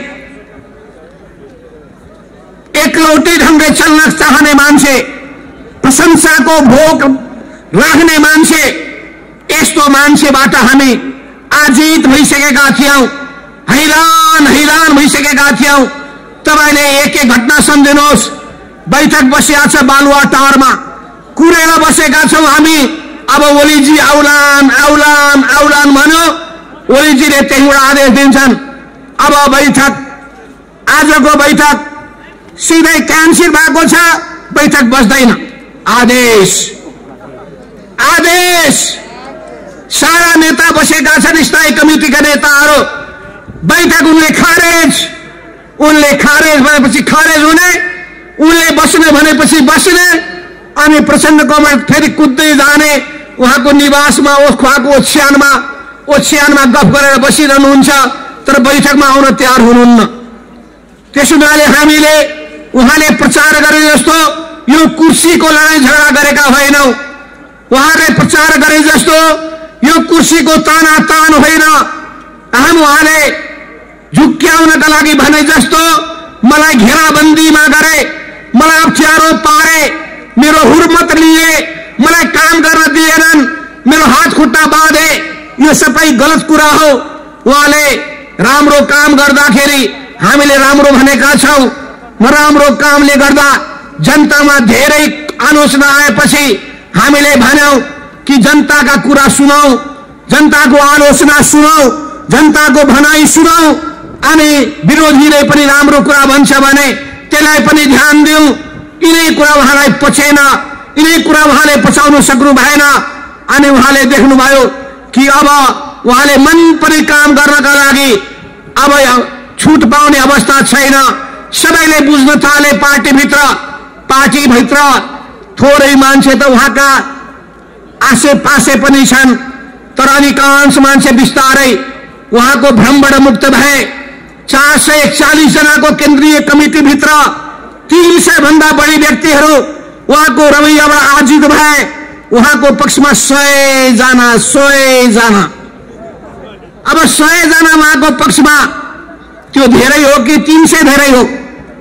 एकलौटी ढंगले चल्न चाहने मान्छे, प्रशंसाको भोग राख्ने मान्छे, यस्तो मान्छेबाट हामी आजित भइसकेका थियौं, हैरान भइसकेका थियौं। तपाईले एक घटना सम्झिनुहोस्। बैठक बसिया छ बालुवाटारमा, कुरेर बसेका छौं हामी। अब ओलीजी आउलान भन्यो, ओलीजीले त्यहीबाट आदेश दिन्छन् अब बैठक, आजको बैठक सिधै क्यान्सल भएको छ, बैठक बस्दैन। आदेश सारा नेता बसेका छन्, स्थायी कमिटीका नेताहरू। बैठक उनले खारेज भएपछि खारेज हुने, उनले बस्ने भनेपछि बस्ने, अनि प्रचण्डकोमा फेरि कुद्दै जाने। उहाँको निवासमा, उहाँको ओछ्यानमा गफ गरेर बसिरहनुहुन्छ, तर बैठकमा आउन तयार हुनुहुन्न। त्यसैले उहाँले प्रचार गरे जस्तो यो कुर्सीको लडाईँ झगडा गरेका होइनौ। उहाँले प्रचार गरे जस्तो यो कुर्सीको तानातान होइन। उहाँले झुक्क्याउनका लागि भने जस्तो मलाई घेराबन्दीमा गरे, मलाई अप्ठ्यारो पारे, मेरो हुर्मत लिए, मलाई काम गर्न दिएनन्, मेरो हात खुट्टा बाँधे, यो सबै गलत कुरा हो। उहाँले राम्रो काम गर्दाखेरि हामीले राम्रो भनेका छौं। नराम्रो कामले गर्दा जनतामा धेरै आलोचना आएपछि हामीले भन्यौं कि जनताका कुरा सुनौ, जनताको आलोचना सुनौ, जनताको भनाई सुनौ, अनि विरोधीले पनि राम्रो कुरा भन्छ भने त्यसलाई पनि ध्यान दिउँ। यिनै कुरा उहाँलाई पचेन, यिनै कुरा उहाँले पचाउन सक्नु भएन। अनि उहाँले देख्नुभयो कि अब उहाँले मन पनि काम गर्नका लागि अब छुट पाउने अवस्था छैन। सबैले बुझ्न थाले पार्टीभित्र थोरै मान्छे त उहाँका आसेपासे पनि छन्, तर अधिकांश मान्छे बिस्तारै उहाँको भ्रमबाट मुक्त भए। 441 जनाको केन्द्रीय कमिटी भित्र 300 भन्दा बढी व्यक्तिहरू उहाँको रवैयाबाट आजित भए। उहाँको पक्षमा 100 जना। अब 100 जना उहाँको पक्षमा, त्यो धेरै हो कि 300 धेरै हो?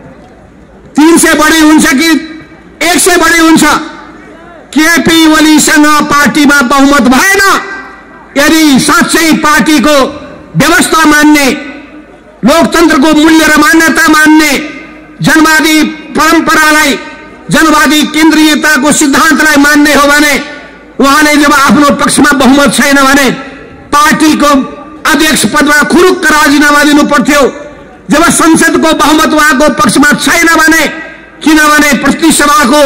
300 बढी हुन्छ कि 100 बढी हुन्छ? केपी ओलीसँग पार्टीमा बहुमत भएन। यदि साँच्चै पार्टीको व्यवस्था मान्ने, लोकतन्त्रको मूल्य र मान्यता मान्ने, जनवादी परम्परालाई, जनवादी केन्द्रीयताको सिद्धान्तलाई मान्ने हो भने उहाँले जब आफ्नो पक्षमा बहुमत छैन भने पार्टीको अध्यक्ष पदमा खुरुक्क राजीनामा दिनु पर्थ्यो। जब संसदको बहुमत उहाँको पक्षमा छैन भने, किनभने प्रतिसभाको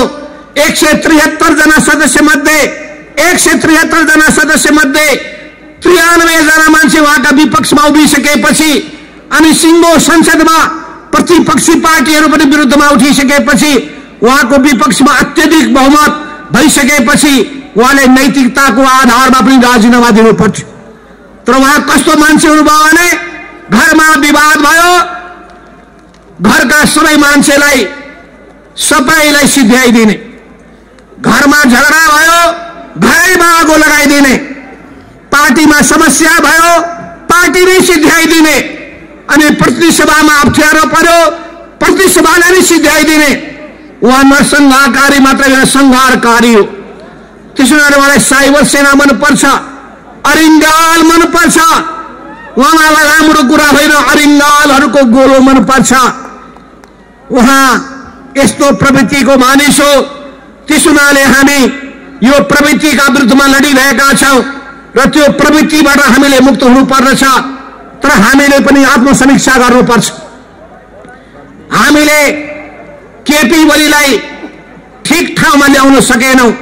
173 जना सदस्य मध्ये 173 जना सदस्य मध्ये 93 जना मान्छे उहाँका विपक्षमा उभिसकेपछि अनि सिङ्गो संसदमा प्रतिपक्षी पार्टीहरू पनि विरुद्धमा उठिसकेपछि उहाँको विपक्षमा अत्यधिक बहुमत भइसकेपछि उहाँले नैतिकताको आधारमा पनि राजीनामा दिनु पर्थ्यो। तर उहाँ कस्तो मान्छे हुनुभयो भने घरमा विवाद भयो, घरका सबै मान्छेलाई सबैलाई सिध्याइदिने, घरमा झगडा भयो घरैमा आगो लगाइदिने, पार्टीमा समस्या भयो पार्टीमै सिध्याइदिने, अनि प्रतिसभामा अप्ठ्यारो पर्यो प्रतिसभालाई नै सिध्याइदिने। उहाँ नरसंहारकारी मात्र होइन, संहारकारी हो। त्यसो भएर उहाँलाई साइबर सेना मनपर्छ, अरिङ्गाल मनपर्छ। उहाँलाई राम्रो कुरा होइन, अरिङ्गालहरूको गोलो मनपर्छ। उहाँ यस्तो प्रवृत्तिको मानिस हो। त्यसो हुनाले हामी यो प्रवृत्तिका विरुद्धमा लडिरहेका छौं र त्यो प्रवृत्तिबाट हामीले मुक्त हुनुपर्दछ। तर हामीले पनि आत्मसमीक्षा गर्नुपर्छ। हामीले केपी ओलीलाई ठिक ठाउँमा ल्याउन सकेनौं।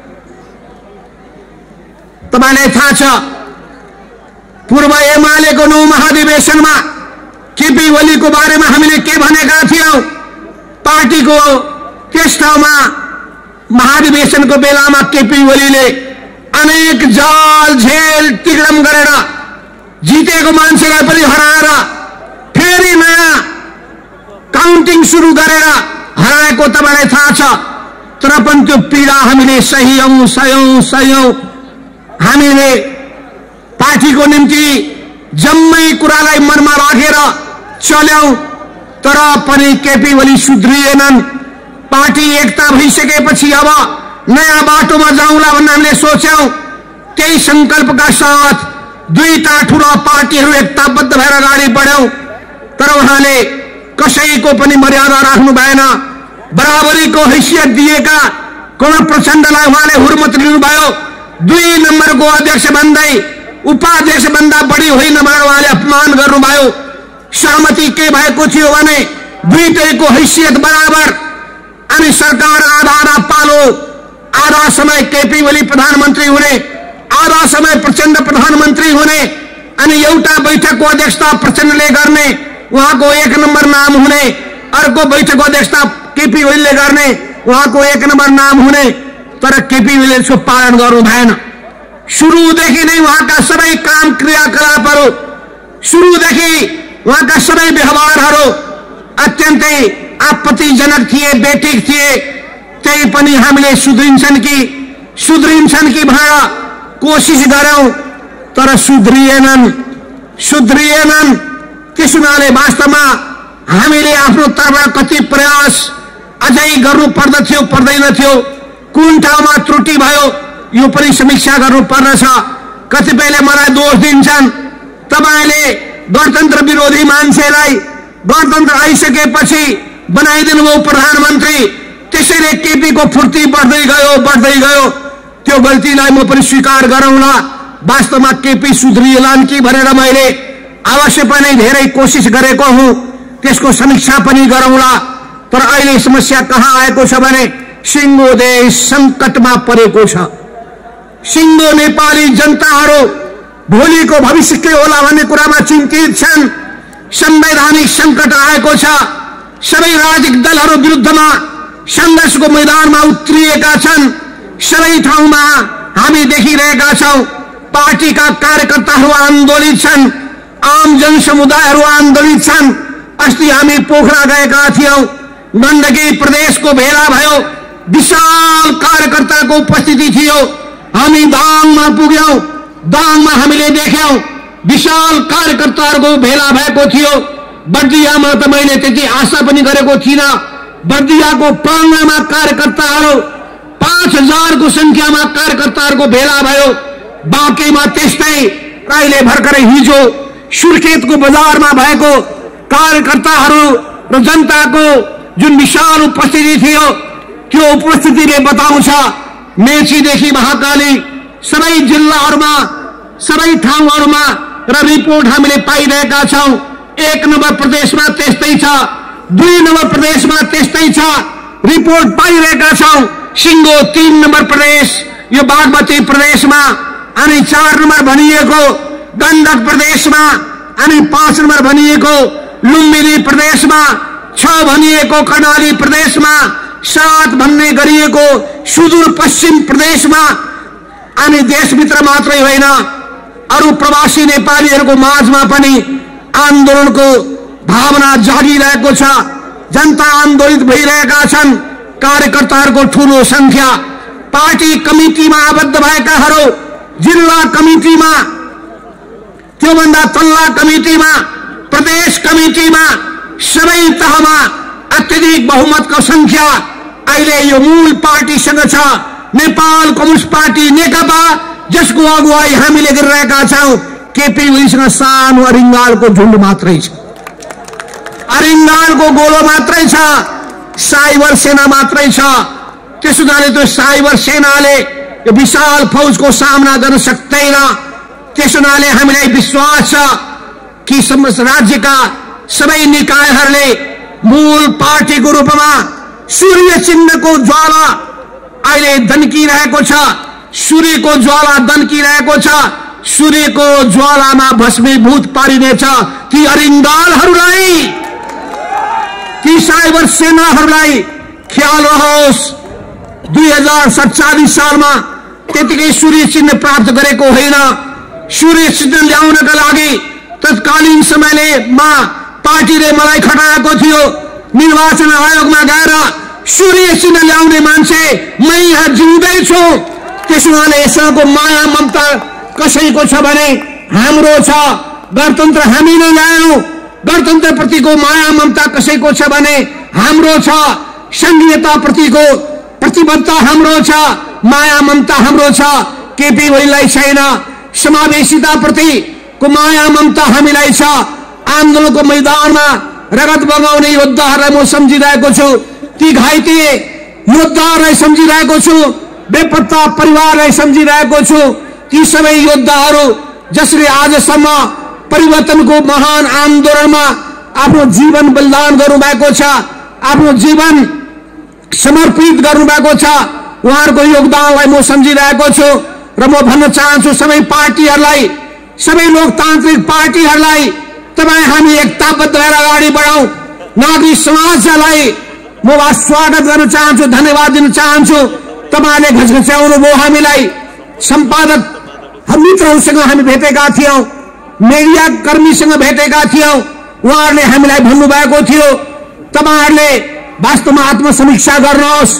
तपाईलाई थाहा छ, पूर्व एमालेको 9 महाधिवेशनमा केपी ओलीको बारेमा हामीले के भनेका थियौं? पार्टीको त्यस ठाउँमा महाधिवेशनको बेलामा केपी ओलीले अनेक जाल झेल तिग्रम गरेर जितेको मान्छेलाई पनि हराएर फेरि नयाँ काउन्टिङ सुरु गरेर हराएको तपाईलाई थाहा छ। तर पनि त्यो पीडा हामीले सयौं हामीले पार्टीको निम्ति जम्मै कुरालाई मनमा राखेर चल्यौं। तर पनि केपी ओली सुध्रिएनन्। पार्टी एकता भइसकेपछि अब नयाँ बाटोमा जाउँला भन्ने हामीले सोच्यौं। त्यही संकल्पका साथ दुईटा ठूला पार्टीहरू एकताबद्ध भएर अगाडि बढ्यौं। तर उहाँले कसैको पनि मर्यादा राख्नु भएन। बराबरीको हैसियत दिएका कुमार प्रचण्डलाई उहाँले हुर्मत लिनुभयो। 2 नम्बरको अध्यक्ष भन्दै उपाध्यक्ष भन्दा बढी होइन भनेर उहाँले अपमान गर्नुभयो। सहमति के भएको थियो भने दुईटैको हैसियत बराबर, अनि सरकार आधा पालो, आधा समय केपी ओली प्रधानमन्त्री हुने, आधा समय प्रचण्ड प्रधानमन्त्री हुने, अनि एउटा बैठकको अध्यक्षता प्रचण्डले गर्ने, उहाँको 1 नम्बर नाम हुने, अर्को बैठकको अध्यक्षता केपी ओलीले गर्ने, उहाँको 1 नम्बर नाम हुने। तर केपी ओलीले यसको पालन गर्नु भएन। सुरुदेखि नै उहाँका सबै काम क्रियाकलापहरू, सुरुदेखि उहाँका सबै व्यवहारहरू अत्यन्तै आपत्तिजनक थिए, बेठिक थिए। त्यही पनि हामीले सुध्रिन्छन् कि भनेर कोसिस गर्यौं तर सुध्रिएनन्। त्यस हुनाले वास्तवमा हामीले आफ्नो तर्फबाट कति प्रयास अझै गर्नु पर्दैनथ्यो, कुन ठाउँमा त्रुटि भयो यो पनि समीक्षा गर्नु पर्दछ। कतिपयले मलाई दोष दिन्छन्, तपाईले गणतन्त्र विरोधी मान्छेलाई गणतन्त्र आइसकेपछि बनाइदिनु भयो प्रधानमन्त्री, त्यसैले केपी को फुर्ती बढ्दै गयो। त्यो गल्तीलाई म पनि स्वीकार गरौँला। वास्तवमा केपी सुध्रिएलान् कि भनेर मैले अवश्य पनि धेरै कोसिस गरेको हुँ, त्यसको समीक्षा पनि गरौँला। तर अहिले समस्या कहाँ आएको छ भने सिङ्गो देश संकटमा परेको छ। सिङ्गो नेपाली जनताहरू भोलिको भविष्य के होला भन्ने कुरामा चिन्तित छन्। संवैधानिक संकट आएको छ। सबै राजनीतिक दलहरू विरुद्धमा संघर्षको मैदानमा उत्रिएका छन्। सबै ठाउँमा हामी देखिरहेका छौं पार्टीका कार्यकर्ताहरू आन्दोलित छन्, आम जनसमुदायहरू आन्दोलित छन्। अस्ति हामी पोखरा गएका थियौं, गण्डकी प्रदेशको भेला भयो, विशाल कार्यकर्ताको उपस्थिति थियो। हामी दाङमा पुग्यौं, दाङमा हामीले देख्यौं विशाल कार्यकर्ताहरूको भेला भएको थियो। बर्दियामा त मैले त्यति आशा पनि गरेको थिइनँ। बर्दियाको पाङ्गामा कार्यकर्ताहरू 5000 को संख्यामा कार्यकर्ताहरूको भेला भयो। बाँकेमा त्यस्तै। अहिले भर्खरै हिजो सुर्खेतको बजारमा भएको कार्यकर्ताहरू र जनताको जुन विशाल उपस्थिति थियो, त्यो उपस्थितिले बताउँछ मेचीदेखि महाकाली सबै जिल्लाहरूमा सबै ठाउँहरूमा र रिपोर्ट हामीले पाइरहेका छौं। 1 नम्बर प्रदेशमा त्यस्तै छ, 2 नम्बर प्रदेशमा त्यस्तै छ, रिपोर्ट पाइरहेका छौं। सिङ्गो 3 नम्बर प्रदेश, यो बागमती प्रदेशमा, अनि 4 नम्बर भनिएको गण्डक प्रदेशमा, अनि 5 नम्बर भनिएको लुम्बिनी प्रदेशमा, 6 भनिएको कर्णाली प्रदेशमा, 7 भन्ने गरिएको सुदूरपश्चिम प्रदेशमा, अनि देशभित्र मात्रै होइन अरु प्रवासी नेपालीहरूको माझमा पनि आन्दोलनको भावना जागिरहेको छ। जनता आन्दोलित भइरहेका छन्। कार्यकर्ताहरूको ठूलो संख्या, पार्टी कमिटीमा आबद्ध भएकाहरू, जिल्ला कमिटीमा, त्योभन्दा तल्ला कमिटीमा, प्रदेश कमिटीमा, सबै तहमा अत्यधिक बहुमतको संख्या अहिले यो मूल पार्टीसँग छ, नेपाल कम्युनिस्ट पार्टी नेकपा, जसको अगुवाई हामीले गरिरहेका छौं। केपी ओलीसँग सानो अरिङ्गालको झुन्ड मात्रै छ, अरिङ्गालको गोलो मात्रै छ, साइबर सेना मात्रै छ। त्यसो हुनाले त्यो साइबर सेनाले यो विशाल फौजको सामना गर्न सक्दैन। त्यसो हुनाले हामीलाई विश्वास छ कि राज्यका सबै निकायहरूले मूल पार्टीको रूपमा सूर्य चिन्हको ज्वाला अहिले दन्किरहेको छ, सूर्यको ज्वाला दन्किरहेको छ। सूर्यको ज्वालामा भस्मीभूत पारिनेछ ती अरिङ्गालहरूलाई, ती साइबर सेनाहरूलाई। ख्याल रहोस् 2047 सालमा त्यतिकै सूर्य चिन्ह प्राप्त गरेको होइन। सूर्य चिन्ह ल्याउनका लागि तत्कालीन समयले पार्टीले मलाई खटाएको थियो। निर्वाचन आयोगमा गएर सूर्य चिन्ह ल्याउने मान्छे म यहाँ जिउँदै छु। त्यसो भए यसको माया ममता कसैको छ भने हाम्रो छ। गणतन्त्र हामीले ल्यायौं, गणतन्त्र प्रतिको माया ममता कसैको छ भने हाम्रो छ। संघीयता प्रतिको प्रतिबद्धता हाम्रो छ, माया ममता हाम्रो छ। केपी ओलीलाई छैन। समावेशिता प्रतिको माया ममता हामीलाई छ। आन्दोलनको मैदानमा रगत बगाउने योद्धाहरूलाई म सम्झिरहेको छु, ती घाइते योद्धाहरूलाई सम्झिरहेको छु, बेपत्ता परिवारलाई सम्झिरहेको छु। ती सबै योद्धाहरू जसले आजसम्म परिवर्तनको महान आन्दोलनमा आफ्नो जीवन बलिदान गर्नुभएको छ, आफ्नो जीवन समर्पित गर्नुभएको छ, उहाँहरूको योगदानलाई म सम्झिरहेको छु। र म भन्न चाहन्छु सबै पार्टीहरूलाई, सबै लोकतान्त्रिक पार्टीहरूलाई, तपाईँ हामी एकताबद्ध भएर अगाडि बढौं। नागरिक समाजलाई म स्वागत गर्न चाहन्छु, धन्यवाद दिन चाहन्छु। तपाईले घचघच्याउनु भयो हामीलाई। सम्पादक मित्रहरूसँग हामी भेटेका थियौं, मिडिया कर्मीसँग भेटेका थियौं। उहाँहरूले हामीलाई भन्नुभएको थियो तपाईहरूले वास्तवमा आत्मसमीक्षा गर्नुहोस्,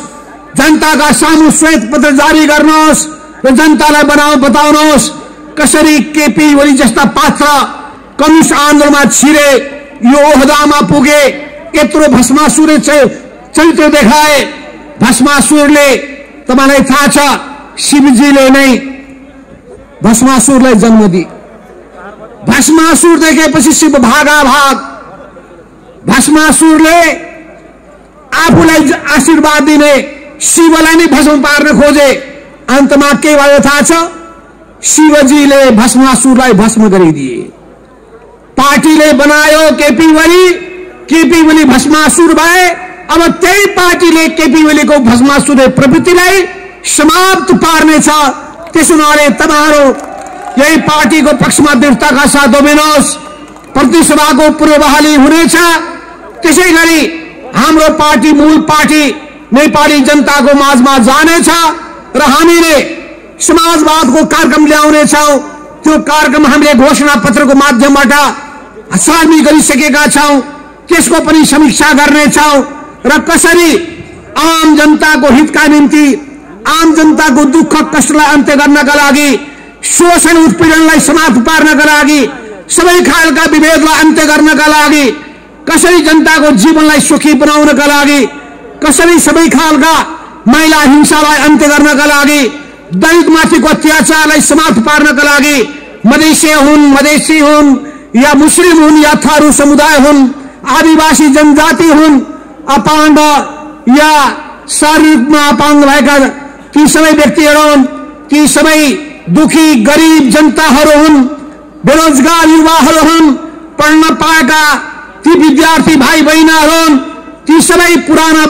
जनताका सामु श्वेत पत्र जारी गर्नुहोस् र जनतालाई बताउनुहोस् कसरी केपी ओली जस्ता पात्र कम्युनिस्ट आन्दोलनमा छिरे यो ओहदामा पुगे, यत्रो भस्मासुरले चरित्र देखाए। भस्मासुरले तपाईलाई थाहा छ शिवजीले नै भस्मासुरलाई जन्म दिए। भस्मासुर देखेपछि शिव भागा भाग। भस्मासुरले आफूलाई आशीर्वाद दिने शिवलाई नै भस्म पार्न खोजे। अन्तमा के भयो थाहा छ? शिवजीले भस्मासुरलाई भस्म गरिदिए। पार्टीले बनायो केपी ओली भस्मासुर भए। अब त्यही पार्टीले केपी ओलीको भस्मासुर प्रवृत्तिलाई समाप्त पार्नेछ। त्यसोले तपाईहरु यही पार्टीको पक्षमा दृढताका साथ उभिनुहोस्। प्रतिसभाको पूर्वबहाली हुनेछ। त्यसैगरी हाम्रो पार्टी मूल पार्टी नेपाली जनताको माझमा जानेछ र हामीले समाजवादको कार्यक्रम ल्याउनेछौं। त्यो कार्यक्रम हामीले घोषणा पत्रको माध्यमबाट सार्वजनिक गरिसकेका छौं। त्यसको पनि समीक्षा गर्नेछौं र कसरी आम जनताको हितका निम्ति, आम जनताको दुःख कष्टलाई अन्त्य गर्नका लागि, शोषण उत्पीडनलाई समाप्त पार्नका लागि, सबै खालका विभेदलाई अन्त्य गर्नका लागि, कसरी जनताको जीवनलाई सुखी बनाउनका लागि, कसरी सबै खालका महिला हिंसालाई अन्त्य गर्नका लागि, दलितमाथिको अत्याचारलाई समाप्त पार्नका लागि, मधेसी हुन् या मुस्लिम हुन् या थारू समुदाय हुन्, आदिवासी जनजाति हुन्, अपाङ्ग या शारीरिकमा अपाङ्ग भएका ती सबै व्यक्तिहरू हुन्, ती सबै दुखी गरिब जनताहरू हुन्, बेरोजगार युवाहरू हुन्, पढ्न पाएका ती विद्यार्थी भाइ बहिनीहरू हुन्, ती सबै पुराना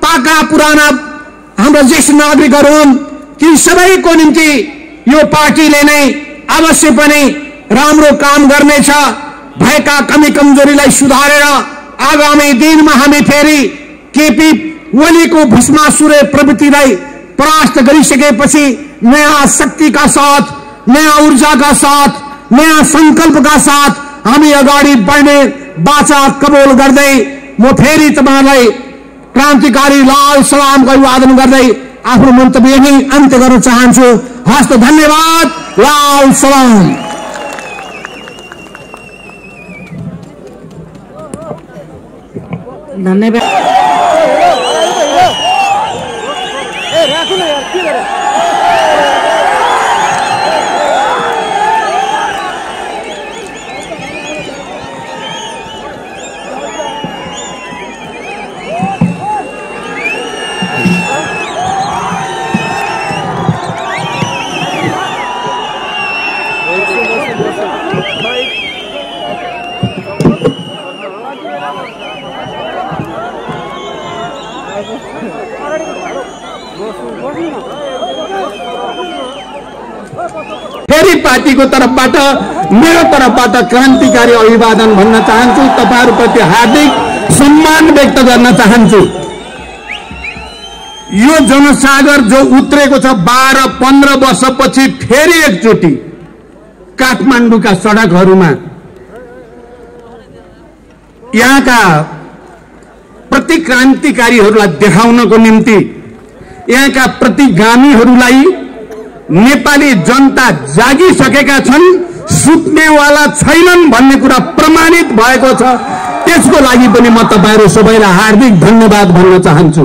हाम्रा ज्येष्ठ नागरिकहरू हुन्। ती सबैको निम्ति यो पार्टीले नै अवश्य पनि राम्रो काम गर्नेछ। भएका कमी कमजोरीलाई सुधारेर आगामी दिनमा हामी फेरि केपी ओलीको भस्मासुर प्रवृत्तिलाई परास्त गरिसकेपछि नयाँ शक्तिका साथ, नयाँ ऊर्जाका साथ, नयाँ संकल्पका साथ हामी अगाडि बढ्ने बाचा कबूल गर्दै म फेरि तपाईहरुलाई क्रान्तिकारी लाल सलामको अभिवादन गर्दै आफ्नो मन्तव्य यही अन्त्य गर्न चाहन्छु। हस्त धन्यवाद। लाल सलाम। धन्यवाद। फेरि पार्टीको तर्फबाट, मेरो तर्फबाट क्रान्तिकारी अभिवादन भन्न चाहन्छु। तपाईहरुप्रति हार्दिक सम्मान व्यक्त गर्न चाहन्छु। यो जनसागर जो उत्रेको छ 12-15 वर्षपछि फेरि एकचोटि काठमाडौँका सडकहरूमा यहाँका प्रतिक्रान्तिकारीहरूलाई देखाउनको निम्ति, यहाँका प्रतिगामीहरूलाई नेपाली जनता जागिसकेका छन्, सुत्नेवाला छैनन् भन्ने कुरा प्रमाणित भएको छ। त्यसको लागि पनि म तपाईहरु सबैलाई हार्दिक धन्यवाद भन्न चाहन्छु।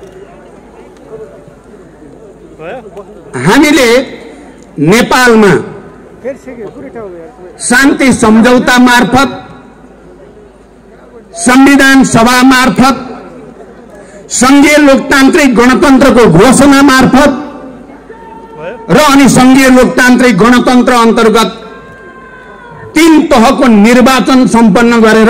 हामीले नेपालमा शान्ति सम्झौता मार्फत, संविधान सभा मार्फत, संघीय लोकतान्त्रिक गणतन्त्रको घोषणा मार्फत र अनि संघीय लोकतान्त्रिक गणतन्त्र अन्तर्गत 3 तहको निर्वाचन सम्पन्न गरेर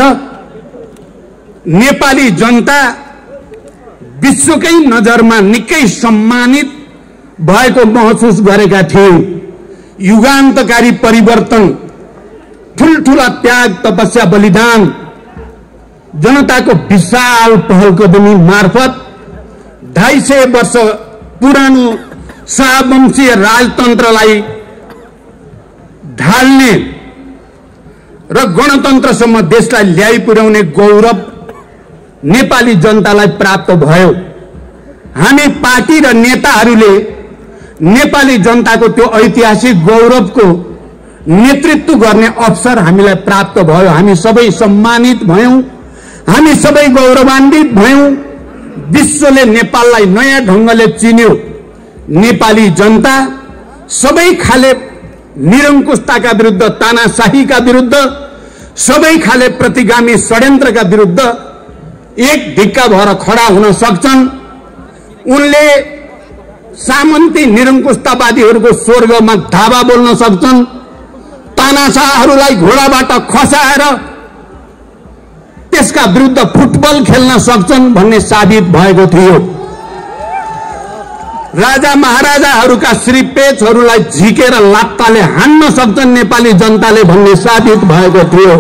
नेपाली जनता विश्वकै नजरमा निकै सम्मानित भएको महसुस गरेका थिए। युगान्तकारी परिवर्तन, ठुलठुला त्याग, तपस्या, बलिदान, जनताको विशाल पहलकदमी मार्फत 250 वर्ष पुरानो शाहवंशीय राजतन्त्रलाई ढाल्ने र गणतन्त्रसम्म देशलाई ल्याइ पुर्याउने गौरव नेपाली जनतालाई प्राप्त भयो। हामी पार्टी र नेताहरूले नेपाली जनताको त्यो ऐतिहासिक गौरवको नेतृत्व गर्ने अवसर हामीलाई प्राप्त भयो। हामी सबै सम्मानित भयौं, हामी सबै गौरवान्वित भयौं। विश्वले नेपाललाई नयाँ ढंगले चिन्यो। नेपाली जनता सबै खाले निरंकुशताका विरुद्ध, तानाशाहीका विरुद्ध, सबै खाले प्रतिगामी षड्यन्त्रका विरुद्ध एक ढिक्का भएर खडा हुन सक्छन्। उनले सामन्ती निरंकुशतावादीहरूको स्वर्गमा धावा बोल्न सक्छन्। तानाशाहहरूलाई घोडाबाट खसाएर त्यसका विरुद्ध फुटबल खेल्न सक्छन् भन्ने साबित भएको थियो। राजा महाराजाहरूका श्रीपेचहरूलाई झिकेर लात्ताले हान्न सक्छन् नेपाली जनताले भन्ने साबित भएको थियो।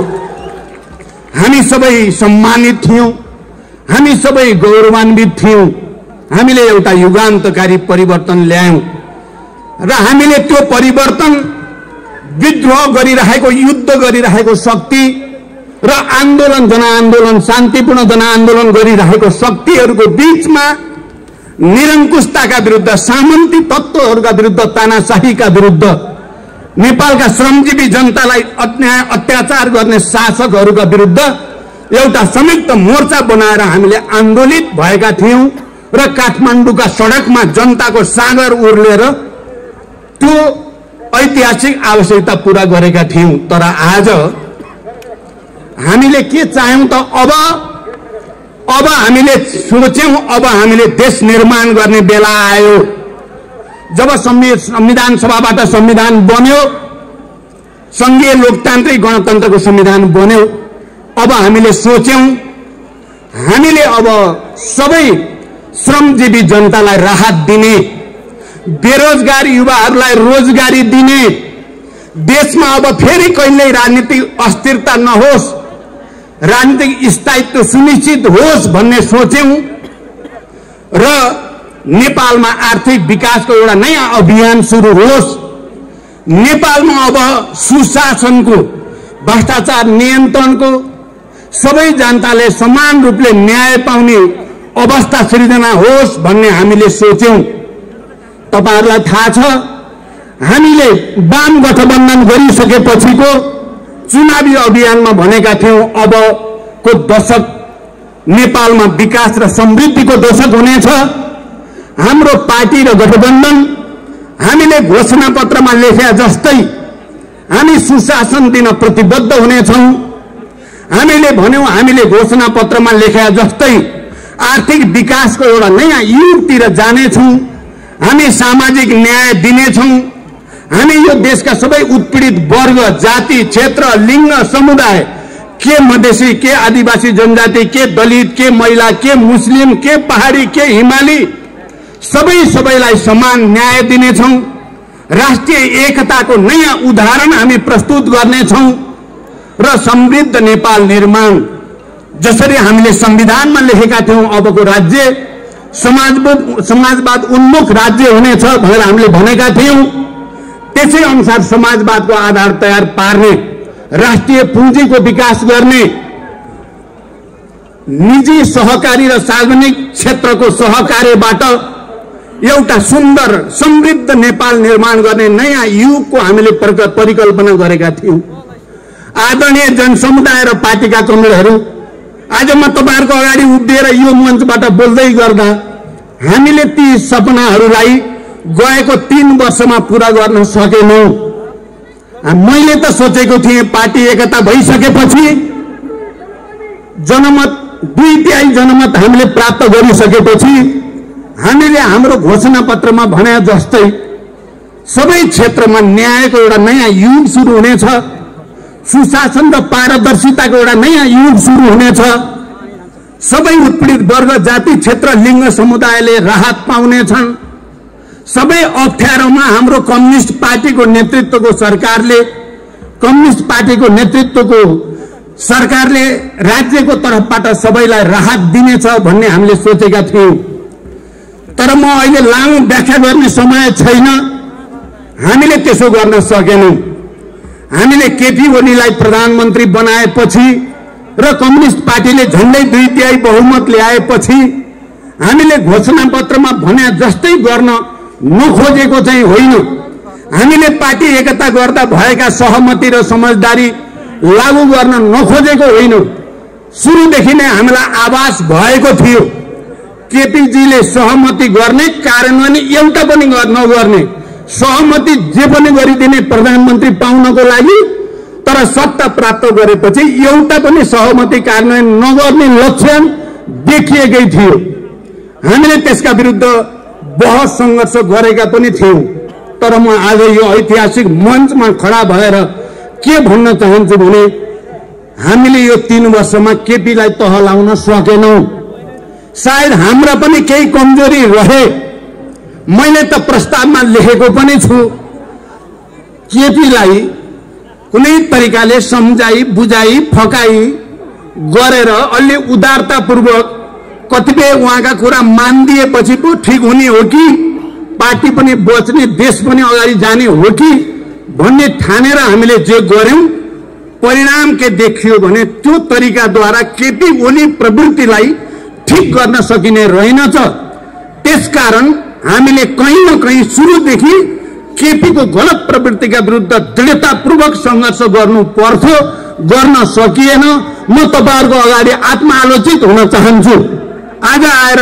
हामी सबै सम्मानित थियौं, हामी सबै गौरवान्वित थियौं। हामीले एउटा युगान्तकारी परिवर्तन ल्यायौं र हामीले त्यो परिवर्तन विद्रोह गरिरहेको, युद्ध गरिरहेको शक्ति र आन्दोलन, जनआन्दोलन, शान्तिपूर्ण जनआन्दोलन गरिरहेको शक्तिहरूको बीचमा निरंकुशताका विरुद्ध, सामन्ती तत्त्वहरूका विरुद्ध, तानाशाहीका विरुद्ध, नेपालका श्रमजीवी जनतालाई अन्याय अत्याचार गर्ने शासकहरूका विरुद्ध एउटा संयुक्त मोर्चा बनाएर हामीले आन्दोलित भएका थियौं र काठमाडौँका सडकमा जनताको सागर उर्लेर त्यो ऐतिहासिक आवश्यकता पूरा गरेका थियौं। तर आज हामीले के चाह्यौं त अब हामीले सोच्यौं, अब हामीले देश निर्माण गर्ने बेला आयो। जब संविधान सभाबाट संविधान बन्यो, संघीय लोकतान्त्रिक गणतन्त्रको संविधान बन्यो, अब हामीले सोच्यौं हामीले अब सबै श्रमजीवी जनतालाई राहत दिने, बेरोजगार युवाहरूलाई रोजगारी दिने, देशमा अब फेरि कहिल्यै राजनीतिक अस्थिरता नहोस्, राजनीतिक स्थायित्व सुनिश्चित होस् भन्ने सोच्यौं र नेपालमा आर्थिक विकासको एउटा नयाँ अभियान सुरु होस्। नेपालमा अब सुशासनको, भ्रष्टाचार नियन्त्रणको, सबै जनताले समान रूपले न्याय पाउने अवस्था सृजना होस् भन्ने हामीले सोच्यौं। तपाईहरुलाई थाहा छ, हामीले वाम गठबन्धन गरिसकेपछिको चुनावी अभियानमा भनेका थियौं अबको दशक नेपालमा विकास र समृद्धिको दशक हुनेछ। हाम्रो पार्टी र गठबन्धन हामीले घोषणा पत्रमा लेखे जस्तै हामी सुशासन दिन प्रतिबद्ध हुनेछौं। हामीले भन्यौं हामीले घोषणा पत्रमा लेखे जस्तै आर्थिक विकासको एउटा नयाँ युगतिर जानेछौं, हामी सामाजिक न्याय दिनेछौं, हामी यो देशका सबै उत्पीडित वर्ग, जाति, क्षेत्र, लिङ्ग, समुदाय, के मधेसी, के आदिवासी जनजाति, के दलित, के महिला, के मुस्लिम, के पहाडी, के हिमाली, सबैलाई समान न्याय दिनेछौं। राष्ट्रिय एकताको नयाँ उदाहरण हामी प्रस्तुत गर्नेछौं र समृद्ध नेपाल निर्माण, जसरी हामीले संविधानमा लेखेका थियौं अबको राज्य समाजवाद उन्मुख राज्य हुनेछ भनेर हामीले भनेका थियौं, त्यसै अनुसार समाजवादको आधार तयार पार्ने, राष्ट्रिय पुँजीको विकास गर्ने, निजी सहकारी र सार्वजनिक क्षेत्रको सहकार्यबाट एउटा सुन्दर समृद्ध नेपाल निर्माण गर्ने नयाँ युगको हामीले परिकल्पना गरेका थियौं। आदरणीय जनसमुदाय र पार्टीका कमरेडहरू, आज म तपाईहरुको अगाडि उभिएर यो मञ्चबाट बोल्दै गर्दा हामीले ती सपनाहरूलाई गएको 3 वर्षमा पूरा गर्न सकेनौं। मैले त सोचेको थिएँ पार्टी एकता भइसकेपछि जनमत 2/3 जनमत हामीले प्राप्त गरिसकेपछि हामीले हाम्रो घोषणा पत्रमा भने जस्तै सबै क्षेत्रमा न्यायको एउटा नयाँ युग सुरु हुनेछ, सुशासन र पारदर्शिताको एउटा नयाँ युग सुरु हुनेछ, सबै उत्पीडित वर्ग, जाति, क्षेत्र, लिङ्ग, समुदायले राहत पाउनेछन्। सबै अप्ठ्यारोमा हाम्रो कम्युनिस्ट पार्टीको नेतृत्वको सरकारले राज्यको तर्फबाट सबैलाई राहत दिनेछ भन्ने हामीले सोचेका थियौं। तर म अहिले लामो व्याख्या गर्ने समय छैन, हामीले त्यसो गर्न सकेनौं। हामीले केपी ओलीलाई प्रधानमन्त्री बनाएपछि र कम्युनिस्ट पार्टीले झन्डै 2/3 बहुमत ल्याएपछि हामीले घोषणा पत्रमा भने जस्तै गर्न नखोजेको चाहिँ होइन। हामीले पार्टी एकता गर्दा भएका सहमति र समझदारी लागू गर्न नखोजेको होइन। सुरुदेखि नै हामीलाई आभास भएको थियो केपीजीले सहमति गर्ने कार्यान्वयन एउटा पनि नगर्ने, सहमति जे पनि गरिदिने प्रधानमन्त्री पाउनको लागि, तर सत्ता प्राप्त गरेपछि एउटा पनि सहमति कार्यान्वयन नगर्ने लक्षण देखिएकै थियो। हामीले त्यसका विरुद्ध बहस संघर्ष गरेका पनि थियौं। तर म आज यो ऐतिहासिक मञ्चमा खडा भएर के भन्न चाहन्छु भने हामीले यो 3 वर्षमा केपीलाई तह लाउन सकेनौं। सायद हाम्रा पनि केही कमजोरी रहे। मैले त प्रस्तावमा लेखेको पनि छु केपीलाई कुनै तरिकाले सम्झाई बुझाई फकाई गरेर अलि उदारतापूर्वक कतिपय उहाँका कुरा मानिदिएपछि पो ठीक हुने हो कि पार्टी पनि बच्ने देश पनि अगाडि जाने हो कि भन्ने ठानेर हामीले जे गर्यौं परिणाम के देखियो भने त्यो तरिकाद्वारा केपी ओली प्रवृत्तिलाई ठीक गर्न सकिने रहेनछ। त्यसकारण हामीले कहीँ न कहीँ सुरुदेखि केपीको गलत प्रवृत्तिका विरुद्ध दृढतापूर्वक संघर्ष गर्नु पर्थ्यो, गर्न सकिएन। म तपाईहरुको अगाडि आत्मआलोचित हुन चाहन्छु। आज आएर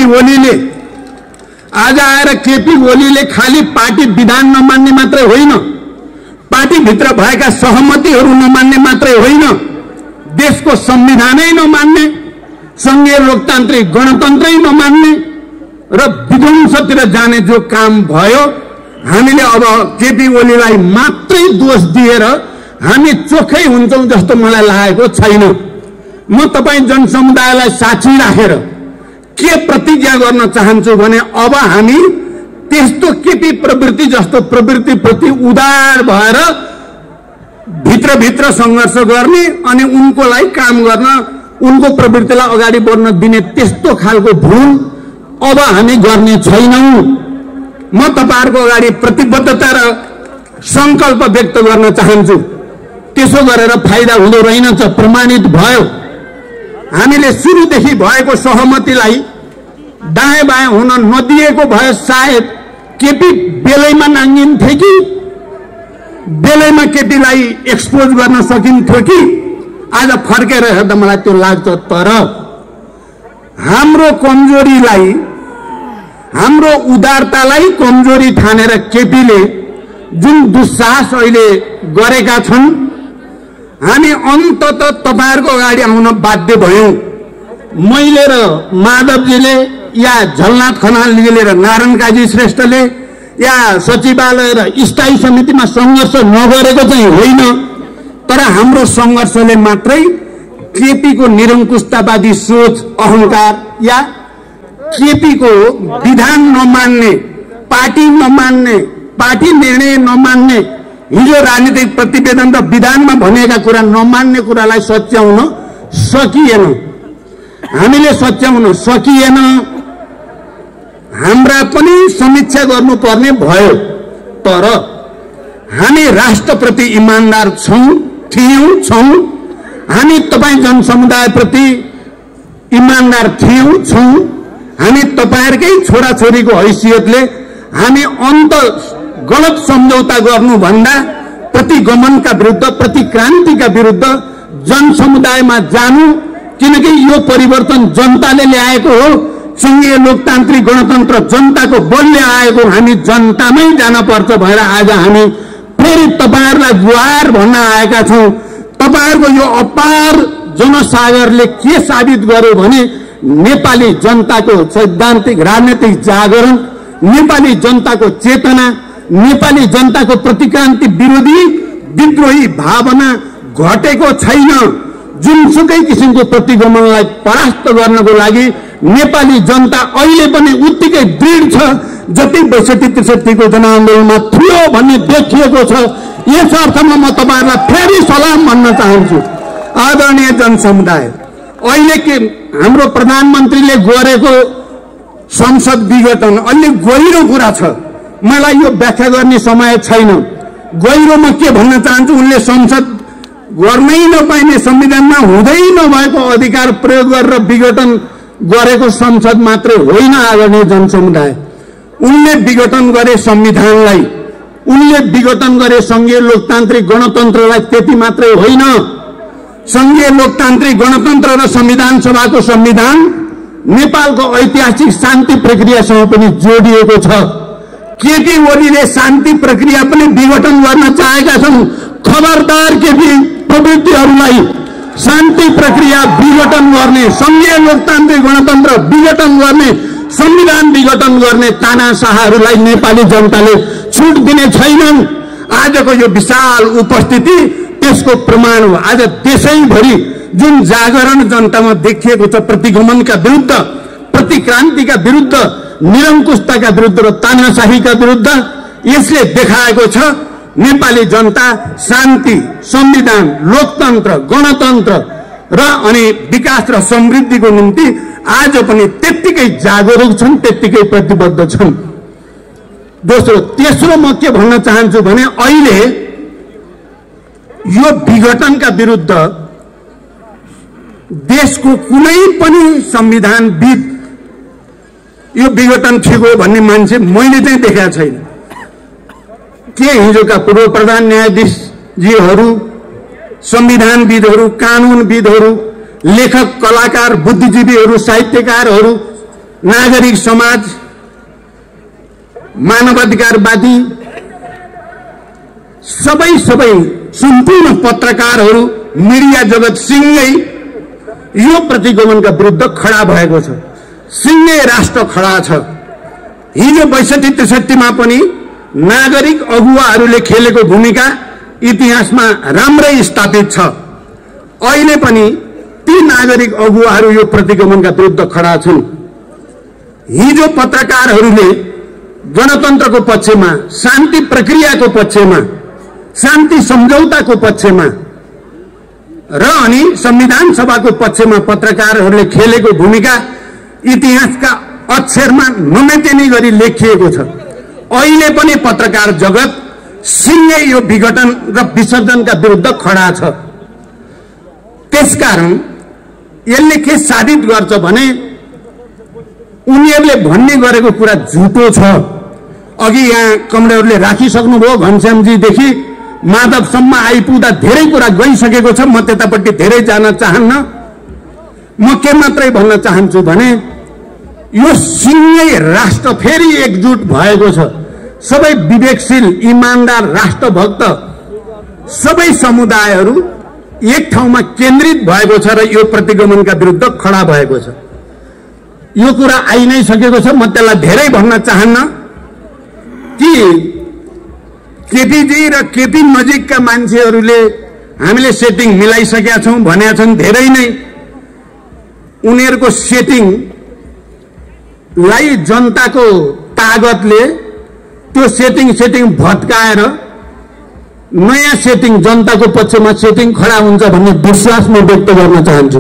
केपी ओलीले खाली पार्टी विधान नमान्ने मात्रै होइन, पार्टी भित्र भएका सहमतिहरू नमान्ने मात्रै होइन, देशको संविधानै नमान्ने, संघीय लोकतान्त्रिक गणतन्त्रै नमान्ने र विध्वंसतिर जाने जो काम भयो, हामीले अब केपी ओलीलाई मात्रै दोष दिएर हामी चोखै हुन्छौं जस्तो मलाई लागेको छैन। म तपाई जनसमुदायलाई साक्षी राखेर के प्रतिज्ञा गर्न चाहन्छु भने अब हामी त्यस्तो केपी प्रवृत्ति जस्तो प्रवृत्ति प्रति उदार भएर भित्र संघर्ष गर्ने अनि उनकोलाई काम गर्न, उनको प्रवृत्तिलाई अगाडि बढ्न दिने त्यस्तो खालको भूल अब हामी गर्ने छैनौं। म तपाईहरुको अगाडि प्रतिबद्धता र संकल्प व्यक्त गर्न चाहन्छु। त्यसो गरेर फाइदा हुँदो रहेनछ, प्रमाणित भयो। हामीले सुरुदेखि भएको सहमतिलाई दायाँ बायाँ हुन नदिएको भए सायद केपी बेलैमा नाङ्गिन्थे कि बेलैमा केपीलाई एक्सपोज गर्न सकिन्थ्यो कि आज फर्केर हेर्दा मलाई त्यो लाग्छ। तर हाम्रो कमजोरीलाई, हाम्रो उदारतालाई कमजोरी ठानेर केपीले जुन दुस्साहस अहिले गरेका छन्, हामी अन्ततः तपाईहरुको अगाडि आउन बाध्य भयौं। मैले र माधवजीले या झलनाथ खनालजीले र नारायण काजी श्रेष्ठले या सचिवालय र स्थायी समितिमा संघर्ष नगरेको चाहिँ होइन, तर हाम्रो संघर्षले मात्रै केपीको निरंकुशतावादी सोच, अहंकार या केपीको विधान नमान्ने, पार्टी नमान्ने, पार्टी निर्णय नमान्ने, हिजो राजनीतिक प्रतिवेदन र विधानमा भनेका कुरा नमान्ने कुरालाई सच्याउन सकिएन। हामीले सच्याउन सकिएन। हाम्रा पनि समीक्षा गर्नुपर्ने भयो। तर हामी राष्ट्रप्रति इमानदार थियौं। हामी तपाई जनसमुदायप्रति इमानदार छौं। हामी तपाईहरुकै छोराछोरीको हैसियतले हामी अन्त गलत सम्झौता गर्नु भन्दा प्रतिगमनका विरुद्ध, प्रतिक्रान्तिका विरुद्ध जनसमुदायमा जानु, किनकि यो परिवर्तन जनताले ल्याएको हो। संघीय लोकतान्त्रिक गणतन्त्र जनताको बलले आएको, हामी जनतामै जान पर्छ भनेर आज हामी फेरि तपाईहरुलाई गुहार भन्न आएका छौं। तपाईहरुको यो अपार जनसागरले के साबित गर्यो भने नेपाली जनताको सैद्धान्तिक राजनीतिक जागरण, नेपाली जनताको चेतना, नेपाली जनताको प्रतिक्रान्ति विरोधी विद्रोही भावना घटेको छैन। जुनसुकै किसिमको प्रतिगमनलाई परास्त गर्नको लागि नेपाली जनता अहिले पनि उत्तिकै दृढ छ जति 62-63 को जनआन्दोलनमा थियो भन्ने देखिएको छ। यस अर्थमा म तपाईहरुलाई फेरि सलाम भन्न चाहन्छु। आदरणीय जनसमुदाय, अहिले के हाम्रो प्रधानमन्त्रीले गरेको संसद विघटन अलि गहिरो कुरा छ। मलाई यो व्याख्या गर्ने समय छैन। गहिरोमा के भन्न चाहन्छु, उनले संसद गर्नै नपाइने, संविधानमा हुँदै नभएको अधिकार प्रयोग गरेर विघटन गरेको संसद मात्रै होइन आदरणीय जनसमुदाय, उनले विघटन गरे संविधानलाई, उनले विघटन गरे संघीय लोकतान्त्रिक गणतन्त्रलाई। त्यति मात्रै होइन, संघीय लोकतान्त्रिक गणतन्त्र र संविधान सभाको संविधान नेपालको ऐतिहासिक शान्ति प्रक्रियासँग पनि जोडिएको छ। केपी ओलीले शान्ति प्रक्रिया पनि विघटन गर्न चाहेका छन्। खबरदार केपी प्रवृत्तिहरूलाई शान्ति प्रक्रिया विघटन गर्ने, संघीय लोकतान्त्रिक गणतन्त्र विघटन गर्ने, संविधान विघटन गर्ने तानाशाहहरूलाई नेपाली जनताले छुट दिने छैनन्। आजको यो विशाल उपस्थिति त्यसको प्रमाण हो। आज देशैभरि जुन जागरण जनतामा देखिएको छ प्रतिगमनका विरुद्ध, प्रतिक्रान्तिका विरुद्ध, निरङ्कुशताका विरुद्ध र तानाशाहीका विरुद्ध, यसले देखाएको छ नेपाली जनता शान्ति, संविधान, लोकतन्त्र, गणतन्त्र र अनि विकास र समृद्धिको निम्ति आज पनि त्यत्तिकै जागरुक छन्, त्यत्तिकै प्रतिबद्ध छन्। दोस्रो, तेस्रो म के भन्न चाहन्छु भने अहिले यो विघटनका विरुद्ध देशको कुनै पनि संविधानविद यो विघटन ठिक हो भन्ने मान्छे मैले चाहिँ देखेका छैन। के हिजोका पूर्व प्रधान न्यायाधीशजीहरू, संविधानविदहरू, कानुनविदहरू, लेखक, कलाकार, बुद्धिजीवीहरू, साहित्यकारहरू, नागरिक समाज, मानवाधिकारवादी, सबै सम्पूर्ण पत्रकारहरू, मिडिया जगत सिंगै यो प्रतिगमनका विरुद्ध खडा भएको छ। सिंगै राष्ट्र खडा छ। हिजो 62-63 मा पनि नागरिक अगुवाहरूले खेलेको भूमिका इतिहासमा राम्रै स्थापित छ। अहिले पनि ती नागरिक अगुवाहरू यो प्रतिगमनका विरुद्ध खडा छन्। हिजो पत्रकारहरूले गणतन्त्रको पक्षमा, शान्ति प्रक्रियाको पक्षमा, शान्ति सम्झौताको पक्षमा र अनि संविधान सभाको पक्षमा पत्रकारहरूले खेलेको भूमिका इतिहासका अक्षरमा नमेटिने गरी लेखिएको छ। अहिले पनि पत्रकार जगत सिंगै यो विघटन र विसर्जनका विरुद्ध खडा छ। त्यसकारण यसले के साबित गर्छ भने उनीहरूले भन्ने गरेको कुरा झुटो छ। अघि यहाँ कमरेडहरूले राखिसक्नुभयो, घनश्यामजीदेखि माधवसम्म आइपुग्दा धेरै कुरा गइसकेको छ। म त्यतापट्टि धेरै जान चाहन्न। म के मात्रै भन्न चाहन्छु भने यो सिंगै राष्ट्र फेरि एकजुट भएको छ। सबै विवेकशील, इमानदार, राष्ट्रभक्त सबै समुदायहरू एक ठाउँमा केन्द्रित भएको छ र यो प्रतिगमनका विरुद्ध खडा भएको छ। यो कुरा आइ नै सकेको छ। म त्यसलाई धेरै भन्न चाहन्न कि केपीजी र केपी नजिकका मान्छेहरूले हामीले सेटिङ मिलाइसकेका छौं भनेका छन्। धेरै नै उनीहरूको सेटिङलाई जनताको तागतले त्यो सेटिङ भत्काएर नयाँ सेटिङ, जनताको पक्षमा सेटिङ खडा हुन्छ भन्ने विश्वास म व्यक्त गर्न चाहन्छु।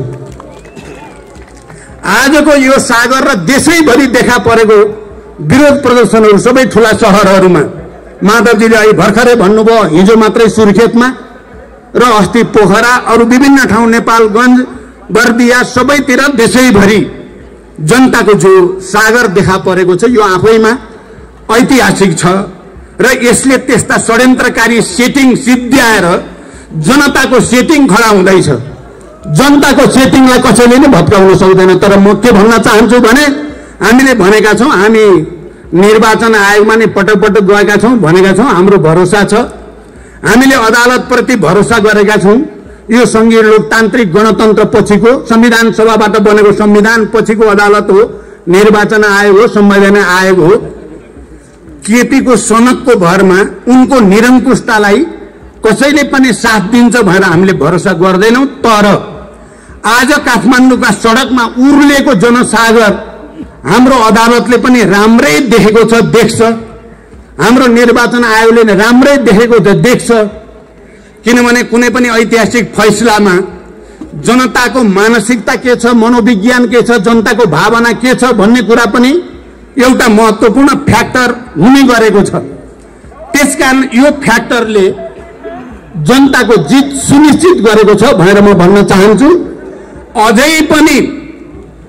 आजको यो सागर र देशैभरि देखा परेको विरोध प्रदर्शनहरू सबै ठूला शहरहरूमा, माधवजीले अहिले भर्खरै भन्नुभयो, हिजो मात्रै सुर्खेतमा र अस्ति पोखरा, अरू विभिन्न ठाउँ नेपालगञ्ज, बर्दिया, सबैतिर देशैभरि जनताको जो सागर देखा परेको छ यो आफैमा ऐतिहासिक छ र यसले त्यस्ता षड्यन्त्रकारी सेटिङ सिद्ध्याएर जनताको सेटिङ खडा हुँदैछ। जनताको सेटिङलाई कसैले नै भत्काउन सक्दैन। तर म के भन्न चाहन्छु भने हामीले भनेका छौं, हामी निर्वाचन आयोगमा नै पटक पटक गएका छौं, भनेका छौं हाम्रो भरोसा छ। हामीले अदालतप्रति भरोसा गरेका छौं। यो संघीय लोकतान्त्रिक गणतन्त्र पछिको, संविधान सभाबाट बनेको संविधान पछिको अदालत हो, निर्वाचन आयोग हो, संवैधानिक आयोग हो। केपीको सनकको भरमा उनको निरङ्कुशतालाई कसैले पनि साथ दिन्छ भनेर हामीले भरोसा गर्दैनौं। तर आज काठमाडौँका सडकमा उर्लेको जनसागर हाम्रो अदालतले पनि राम्रै देखेको छ, देख्छ। हाम्रो निर्वाचन आयोगले राम्रै देखेको छ, देख्छ। किनभने कुनै पनि ऐतिहासिक फैसलामा जनताको मानसिकता के छ, मनोविज्ञान के छ, जनताको भावना के छ भन्ने कुरा पनि एउटा महत्त्वपूर्ण फ्याक्टर हुने गरेको छ। त्यसकारण यो फ्याक्टरले जनताको जित सुनिश्चित गरेको छ भनेर म भन्न चाहन्छु। अझै पनि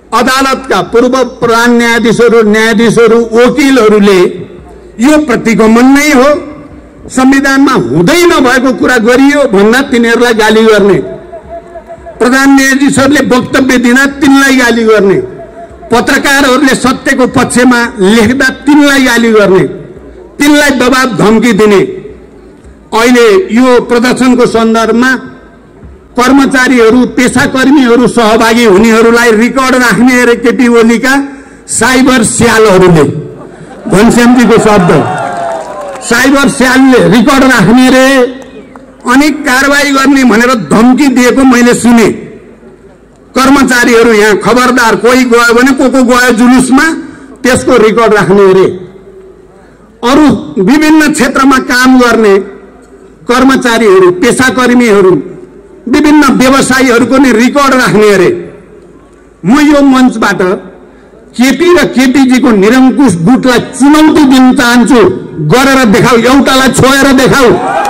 अदालतका पूर्व प्रधान न्यायाधीशहरू वकिलहरूले यो प्रतिगमन नै हो, संविधानमा हुँदै नभएको कुरा गरियो भन्दा तिनीहरूलाई गाली गर्ने, प्रधान न्यायाधीशहरूले वक्तव्य दिँदा तिनलाई गाली गर्ने, पत्रकारहरूले सत्यको पक्षमा लेख्दा तिनलाई गाली गर्ने, तिनलाई दबाब धम्की दिने। अहिले यो प्रदर्शनको सन्दर्भमा कर्मचारीहरू पेशाकर्मीहरू सहभागी हुनेहरूलाई रेकर्ड राख्ने अरे केपी ओलीका साइबर स्यालहरूले, घनश्यामजीको शब्द, साइबर स्यालले रेकर्ड राख्ने रे अनि कारबाही गर्ने भनेर धम्की दिएको मैले सुने। कर्मचारीहरू यहाँ खबरदार, कोही गयो भने को गयो जुलुसमा त्यसको रेकर्ड राख्ने रे। अरू विभिन्न क्षेत्रमा काम गर्ने कर्मचारीहरू पेशाकर्मीहरू विभिन्न व्यवसायीहरूको नि रेकर्ड राख्ने अरे। म यो मञ्चबाट केपी र केपीजीको निरङ्कुश गुटलाई चुनौती दिन चाहन्छु, गरेर देखाऊ, एउटालाई छोएर देखाऊ,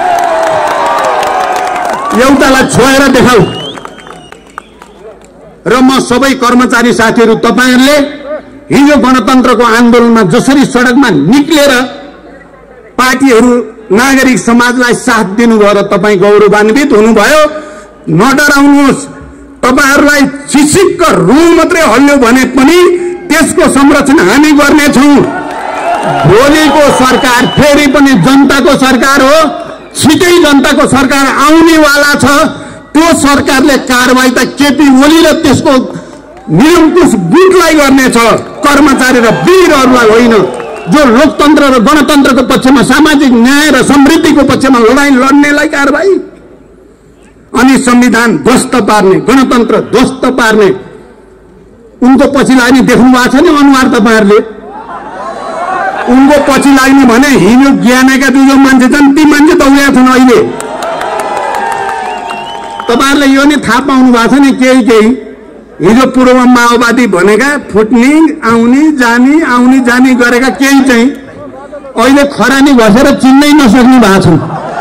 एउटालाई छोएर देखाऊ। र म सबै कर्मचारी साथीहरू, तपाईहरुले हिजो गणतन्त्रको आन्दोलनमा जसरी सडकमा निक्लेर पार्टीहरू नागरिक समाजलाई साथ दिनुभयो र तपाईं गौरवान्वित हुनुभयो, नडराउनुहोस्। तपाईहरुलाई चिसिक्क रु मात्रै हल्यो भने पनि त्यसको संरक्षण हामी गर्नेछौं। भोलिको सरकार फेरि पनि जनताको सरकार हो, छिटै जनताको सरकार आउनेवाला छ। त्यो सरकारले कारबाही त केपी ओली र त्यसको निरङ्कुश गुटलाई गर्नेछ, कर्मचारी र वीरहरूलाई होइन, जो लोकतन्त्र र गणतन्त्रको पक्षमा, सामाजिक न्याय र समृद्धिको पक्षमा लडाईँ लड्नेलाई कारबाही। अनि संविधान ध्वस्त पार्ने, गणतन्त्र ध्वस्त पार्ने उनको पछि लाग्ने देख्नु भएको छ नि अनुहार तपाईहरुले। उनको पछि लाग्ने भने हिजो ज्ञानेका जो मान्छे छन् ती मान्छे दौडेका छन्। अहिले तपाईहरुले यो नि थाहा पाउनु भएको छ नि, केही हिजो पूर्व माओवादी भनेका फुट्ने आउने जाने गरेका केही चाहिँ अहिले खरानी घसेर चिन्नै नसक्ने भएको छन्।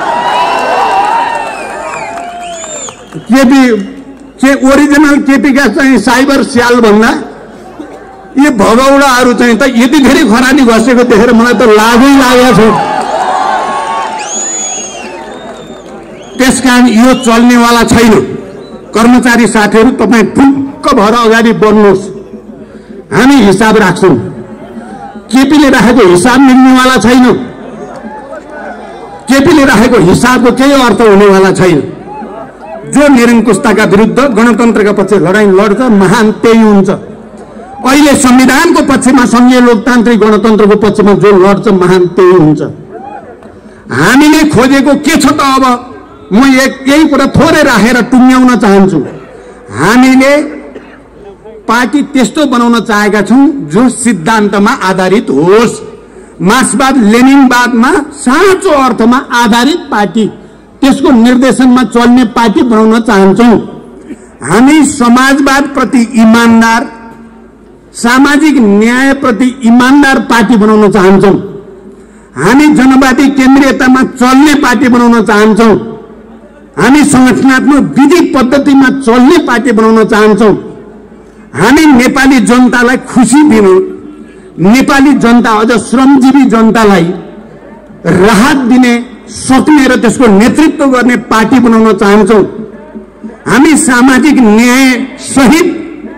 केपी ओरिजिनल केपीका चाहिँ साइबर स्याल भन्दा यो भगौडाहरू चाहिँ त यति धेरै खरानी घसेको देखेर मलाई त लागै लागेको छ। त्यसकारण यो चल्नेवाला छैन। कर्मचारी साथीहरू, तपाईँ ढुक्क भएर अगाडि बढ्नुहोस्, हामी हिसाब राख्छौँ। केपीले राखेको हिसाब मिल्नेवाला छैन। केपीले राखेको हिसाबको केही अर्थ हुनेवाला छैन। जो निरङ्कुशताका विरुद्ध गणतन्त्रका पछि लडाईँ लड्छ, महान त्यही हुन्छ। अहिले संविधानको पक्षमा, संघीय लोकतान्त्रिक गणतन्त्रको पक्षमा जो लड्छ, महान त्यही हुन्छ। हामीले खोजेको के छ त? अब म यही कुरा थोरै राखेर टुङ्ग्याउन चाहन्छु। हामीले पार्टी त्यस्तो बनाउन चाहेका छौं जो सिद्धान्तमा आधारित होस्, मार्क्सवाद लेनिनवादमा साँचो अर्थमा आधारित पार्टी, त्यसको निर्देशनमा चल्ने पार्टी बनाउन चाहन्छौं। हामी समाजवाद प्रति इमानदार, सामाजिक न्याय प्रति इमानदार पार्टी बनाउन चाहन्छौं। हामी जनवादी केन्द्रीयतामा चल्ने पार्टी बनाउन चाहन्छौं। हामी संगठनात्मक विधि पद्धतिमा चल्ने पार्टी बनाउन चाहन्छौं। हामी नेपाली जनतालाई खुशी दिनु, नेपाली जनता, अझ श्रमजीवी जनतालाई राहत दिने सक्ने र त्यसको नेतृत्व गर्ने पार्टी बनाउन चाहन्छौं। हामी सामाजिक न्याय सहित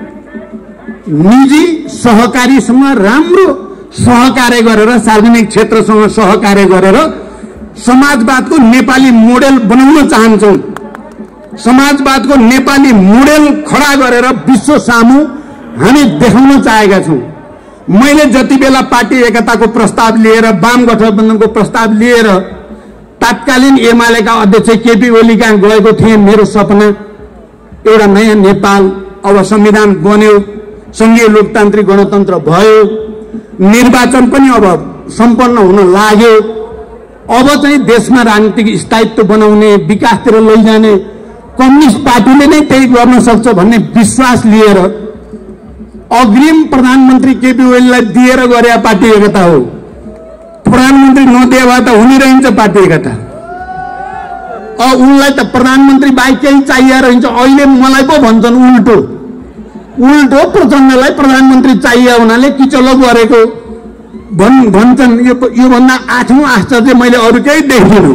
निजी सहकारीसँग राम्रो सहकार्य गरेर, सार्वजनिक क्षेत्रसँग सहकार्य गरेर समाजवादको नेपाली मोडेल बनाउन चाहन्छौं। समाजवादको नेपाली मोडेल खडा गरेर विश्व सामु हामी देखाउन चाहेका छौं। मैले जति बेला पार्टी एकताको प्रस्ताव लिएर, वाम गठबन्धनको प्रस्ताव लिएर तत्कालीन एमालेका अध्यक्ष केपी ओली कहाँ गएको थिएँ, मेरो सपना एउटा नयाँ नेपाल, अब संविधान बन्यो, संघीय लोकतान्त्रिक गणतन्त्र भयो, निर्वाचन पनि अब सम्पन्न हुन लाग्यो, अब चाहिँ देशमा राजनीतिक स्थायित्व बनाउने, विकासतिर लैजाने कम्युनिस्ट पार्टीले नै त्यही गर्न सक्छ भन्ने विश्वास लिएर अग्रिम प्रधानमन्त्री केपी ओलीलाई दिएर गरे पार्टी एकता हो। प्रधानमन्त्री नदिए भए त हुने रहन्छ पार्टी एकता। उनलाई त प्रधानमन्त्री बाहेक केही चाहिएर रहन्छ। अहिले मलाई पो भन्छन् उल्टो, उल्टो प्रचण्डलाई प्रधानमन्त्री चाहिए हुनाले किचलो गरेको भन्छन्। यो भन्दा 8औं आश्चर्य मैले अरु केही देखिनु।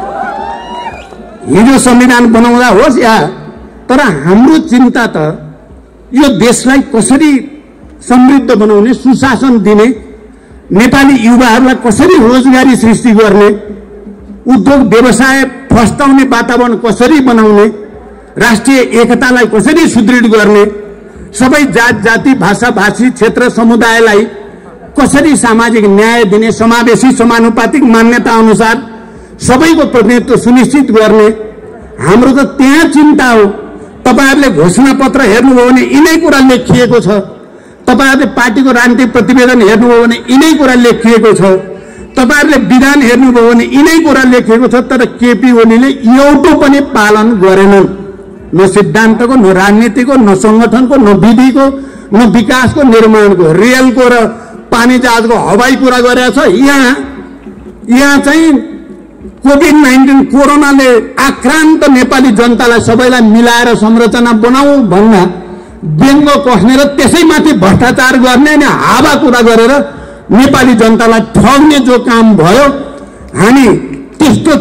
हिजो संविधान बनाउँदा होस् या, तर हाम्रो चिन्ता त यो देशलाई कसरी समृद्ध बनाउने, सुशासन दिने, नेपाली युवाहरूलाई कसरी रोजगारी सृष्टि गर्ने, उद्योग व्यवसाय फस्टाउने वातावरण कसरी बनाउने, राष्ट्रिय एकतालाई कसरी सुदृढ गर्ने, सबै जात जाति भाषा भाषी क्षेत्र समुदायलाई कसरी सामाजिक न्याय दिने, समावेशी समानुपातिक मान्यता अनुसार सबैको प्रतिनिधित्व सुनिश्चित गर्ने, हाम्रो त त्यहाँ चिन्ता हो। तपाईहरुले घोषणा पत्र हेर्नुभयो भने यिनै कुरा लेखिएको छ। तपाईहरुले पार्टीको राजनीतिक प्रतिवेदन हेर्नुभयो भने यिनै कुरा लेखिएको छ। तपाईहरुले विधान हेर्नुभयो भने यिनै कुरा लेखिएको छ। तर केपी ओलीले एउटो पनि पालन गरेनन्। न सिद्धान्तको, न राजनीतिको, न संगठनको, न विधिको, न विकासको, निर्माणको, रेलको र पानी जहाजको हवाई कुरा गरेको छ। यहाँ चाहिँ कोभिड-19 कोरोनाले आक्रान्त नेपाली जनतालाई सबैलाई मिलाएर संरचना बनाऊ भन्दा व्यङ्ग कस्ने र त्यसैमाथि भ्रष्टाचार गर्ने अनि हावा कुरा गरेर नेपाली जनतालाई ठग्ने जो काम भयो, हामी त्यस्तो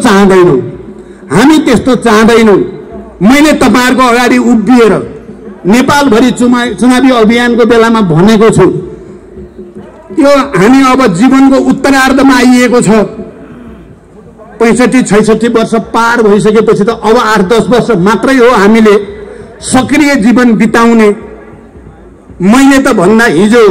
चाहदैनौँ। मैले तपाईहरुको अगाडि उभिएर नेपालभरि चुनावी अभियानको बेलामा भनेको छु, यो हामी अब जीवनको उत्तरार्धमा आइएको छ। 65-66 वर्ष पार भइसकेपछि त अब 8-10 वर्ष मात्रै हो हामीले सक्रिय जीवन बिताउने। मैले त भन्दा हिजो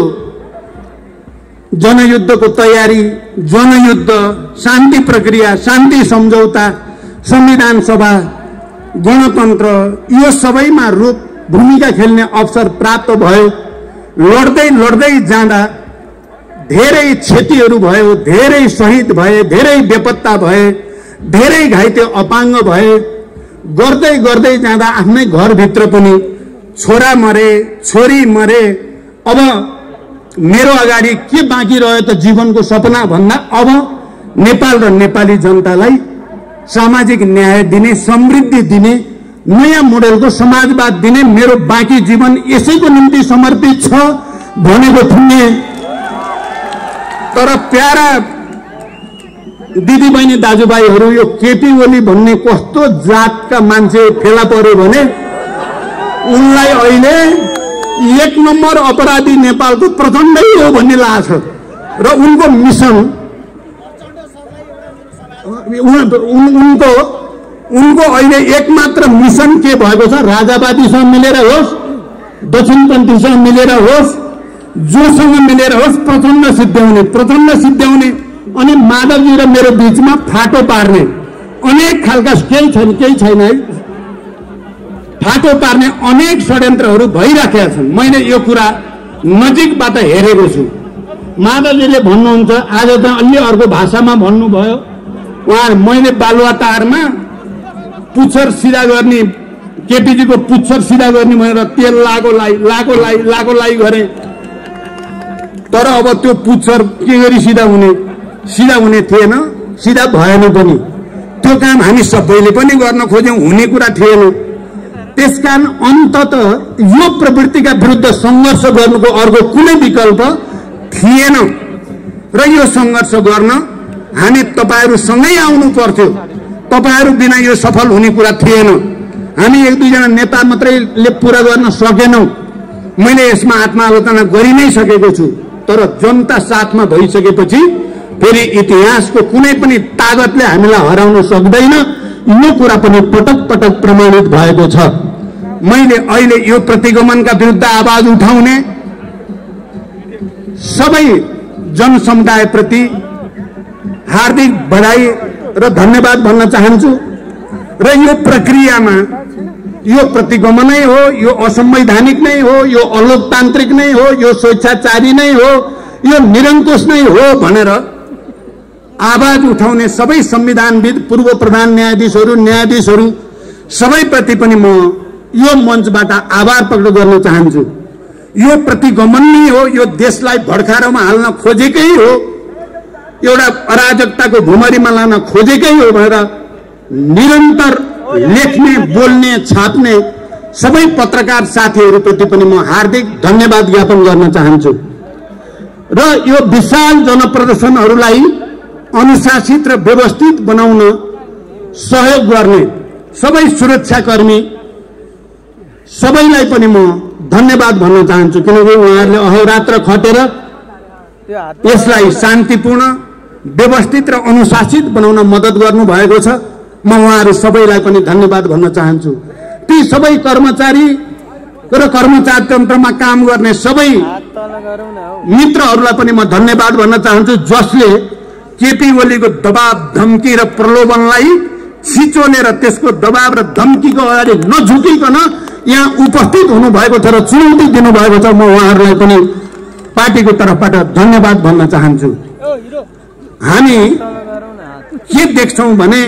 जनयुद्धको तयारी, जनयुद्ध, शान्ति प्रक्रिया, शान्ति सम्झौता, संविधान सभा, गणतन्त्र, यो सबैमा भूमिका खेल्ने अवसर प्राप्त भयो। लड्दै जाँदा धेरै क्षतिहरू भयो, धेरै शहीद भए, धेरै बेपत्ता भए, धेरै घाइते अपाङ्ग भए। गर्दै जाँदा आफ्नै घरभित्र पनि छोरा मरे, छोरी मरे। अब मेरो अगाडि के बाँकी रह्यो त जीवनको सपना भन्दा अब नेपाल र नेपाली जनतालाई सामाजिक न्याय दिने, समृद्धि दिने, नयाँ मोडेलको समाजवाद दिने मेरो बाँकी जीवन यसैको निम्ति समर्पित छ भनेको थिएँ। तर प्यारा दिदीबहिनी दाजुभाइहरू, यो केपी ओली भन्ने कस्तो जातका मान्छे फेला पर्यो भने उनलाई अहिले 1 नम्बर अपराधी नेपालको प्रचण्डै हो भन्ने लाग्छ। र उनको मिसन, उनको अहिले एकमात्र मिसन के भएको छ? राजावादीसँग मिलेर होस्, दक्षिणपन्थीसँग मिलेर होस्, जोसँग मिलेर होस् प्रचण्ड सिद्ध्याउने अनि माधवजी र मेरो बीचमा फाटो पार्ने। अनेक खालका केही छैन है, फाटो पार्ने अनेक षड्यन्त्रहरू भइराखेका छन्। मैले यो कुरा नजिकबाट हेरेको छु। माधवजीले भन्नुहुन्छ, आज त अलि अर्को भाषामा भन्नुभयो उहाँ, मैले बालुवाटारमा पुच्छर सिधा गर्ने, केपीजीको पुच्छर सिधा गर्ने भनेर तेल लाको लाई गरे। तर अब त्यो पुच्छर के गरी सिधा हुने थिएन, सिधा भएन पनि। त्यो काम हामी सबैले पनि गर्न खोज्यौं, हुने कुरा थिएन। त्यसकारण अन्ततः यो प्रवृत्तिका विरुद्ध सङ्घर्ष गर्नुको अर्को कुनै विकल्प थिएन। र यो सङ्घर्ष गर्न हामी तपाईहरुसँगै आउनु पर्थ्यो। तपाईहरु बिना यो सफल हुने कुरा थिएन। हामी 1-2 जना नेता मात्रैले पूरा गर्न सकेनौं। मैले यसमा आत्मालोचना गरि नै सकेको छु। तर जनता साथमा भइसकेपछि फेरि इतिहासको कुनै पनि ताकतले हामीलाई हराउन सक्दैन। यो कुरा पनि पटक प्रमाणित भएको छ। मैले अहिले यो प्रतिगमनका विरुद्ध आवाज उठाउने सबै जनसमुदायप्रति हार्दिक बधाई र धन्यवाद भन्न चाहन्छु। र यो प्रक्रियामा यो प्रतिगमनै हो, यो असंवैधानिक नै हो, यो अलोकतान्त्रिक नै हो, यो स्वेच्छाचारी नै हो, यो निरङ्कुश नै हो भनेर आवाज उठाउने सबै संविधानविद, पूर्व प्रधान न्यायाधीशहरू सबैप्रति पनि म यो मञ्चबाट आभार प्रकट गर्न चाहन्छु। यो प्रतिगमन नै हो, यो देशलाई भड्कारोमा हाल्न खोजेकै हो, एउटा अराजकताको भुमरीमा लान खोजेकै हो भनेर निरन्तर लेख्ने, बोल्ने, छाप्ने सबै पत्रकार साथीहरूप्रति पनि म हार्दिक धन्यवाद ज्ञापन गर्न चाहन्छु र यो विशाल जनप्रदर्शनहरूलाई अनुशासित र व्यवस्थित बनाउन सहयोग गर्ने सबै सुरक्षाकर्मी सबैलाई पनि म धन्यवाद भन्न चाहन्छु किनकि उहाँहरूले अहोरात्र खटेर यसलाई शान्तिपूर्ण व्यवस्थित र अनुशासित बनाउन मद्दत गर्नु भएको छ। म उहाँहरू सबैलाई पनि धन्यवाद भन्न चाहन्छु। ती सबै कर्मचारी र कर्मचारी तन्त्रमा काम गर्ने सबै मित्रहरूलाई पनि म धन्यवाद भन्न चाहन्छु जसले केपी ओलीको दबाब धम्की र प्रलोभनलाई छिचोलेर त्यसको दबाब र धम्कीको अगाडि नझुकिकन यहाँ उपस्थित हुनुभएको छ र चुनौती दिनुभएको छ। म उहाँहरूलाई पनि पार्टीको तर्फबाट धन्यवाद भन्न चाहन्छु। हामी के देख्छौं भने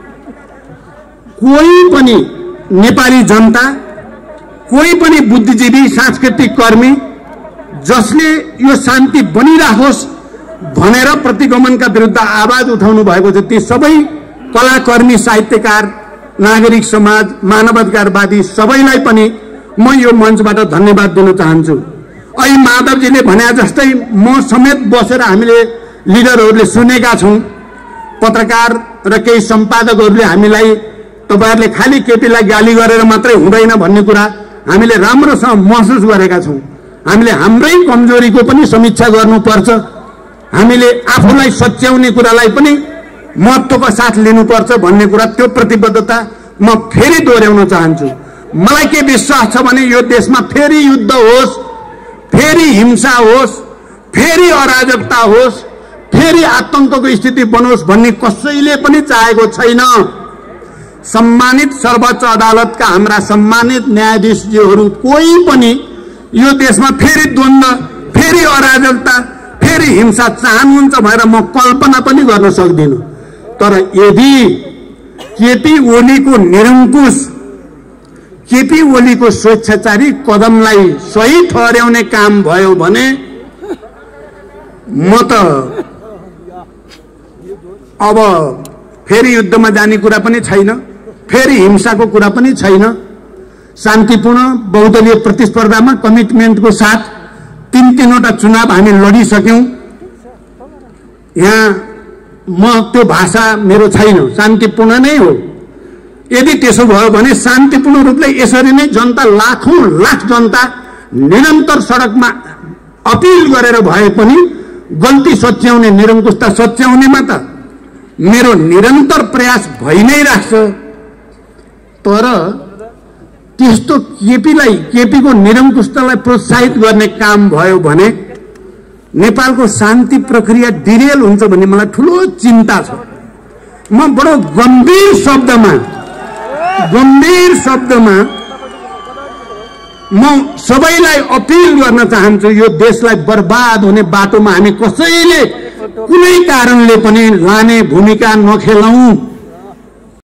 कोही पनि नेपाली जनता कोही पनि बुद्धिजीवी सांस्कृतिक कर्मी जसले यो शान्ति बनिराखोस् भनेर प्रतिगमनका विरुद्ध आवाज उठाउनु भएको छ ती सबै कलाकर्मी साहित्यकार नागरिक समाज मानवाधिकारवादी सबैलाई पनि म यो मञ्चबाट धन्यवाद दिन चाहन्छु। अहिले माधवजीले भने जस्तै म समेत बसेर हामीले लिडरहरूले सुनेका छौं पत्रकार र केही सम्पादकहरूले हामीलाई तपाईहरुले खाली केपीलाई गाली गरेर मात्रै हुँदैन भन्ने कुरा हामीले राम्रोसँग महसुस गरेका छौं। हामीले हाम्रै कमजोरीको पनि समीक्षा गर्नुपर्छ। हामीले आफूलाई सच्याउने कुरालाई पनि महत्त्वको साथ लिनुपर्छ भन्ने कुरा त्यो प्रतिबद्धता म फेरि दोहोर्याउन चाहन्छु। मलाई के विश्वास छ भने यो देशमा फेरि युद्ध होस् फेरि हिंसा होस् फेरि अराजकता होस् फेरि आतंकको स्थिति बनोस् भन्ने कसैले पनि चाहेको छैन। सम्मानित सर्वोच्च अदालतका हाम्रा सम्मानित न्यायाधीशजीहरू कोही पनि यो देशमा फेरि द्वन्द्व फेरि अराजकता फेरि हिंसा चाहनुहुन्छ भनेर म कल्पना पनि गर्न सक्दिन। तर यदि केपी ओलीको निरंकुश केपी ओलीको स्वेच्छाचारी कदमलाई सही ठहर्याउने काम भयो भने म त अब फेरि युद्धमा जाने कुरा पनि छैन फेरि हिंसाको कुरा पनि छैन। शान्तिपूर्ण बहुदलीय प्रतिस्पर्धामा कमिटमेन्टको साथ तीनवटा चुनाव हामी लडिसक्यौं। यहाँ म त्यो भाषा मेरो छैन शान्तिपूर्ण नै हो। यदि त्यसो भयो भने शान्तिपूर्ण रूपले यसरी नै जनता लाखौं लाख जनता निरन्तर सडकमा अपिल गरेर भए पनि गल्ती सच्याउने निरंकुशता सच्याउनेमा त मेरो निरन्तर प्रयास भइ नै राख्छ। तर त्यस्तो केपीको निरंकुशतालाई प्रोत्साहित गर्ने काम भयो भने नेपालको शान्ति प्रक्रिया डिरेल हुन्छ भन्ने मलाई ठूलो चिन्ता छ। म बडो गम्भीर शब्दमा म सबैलाई अपिल गर्न चाहन्छु यो देशलाई बर्बाद हुने बाटोमा हामी कसैले कुनै कारणले पनि लाने भूमिका नखेलौं।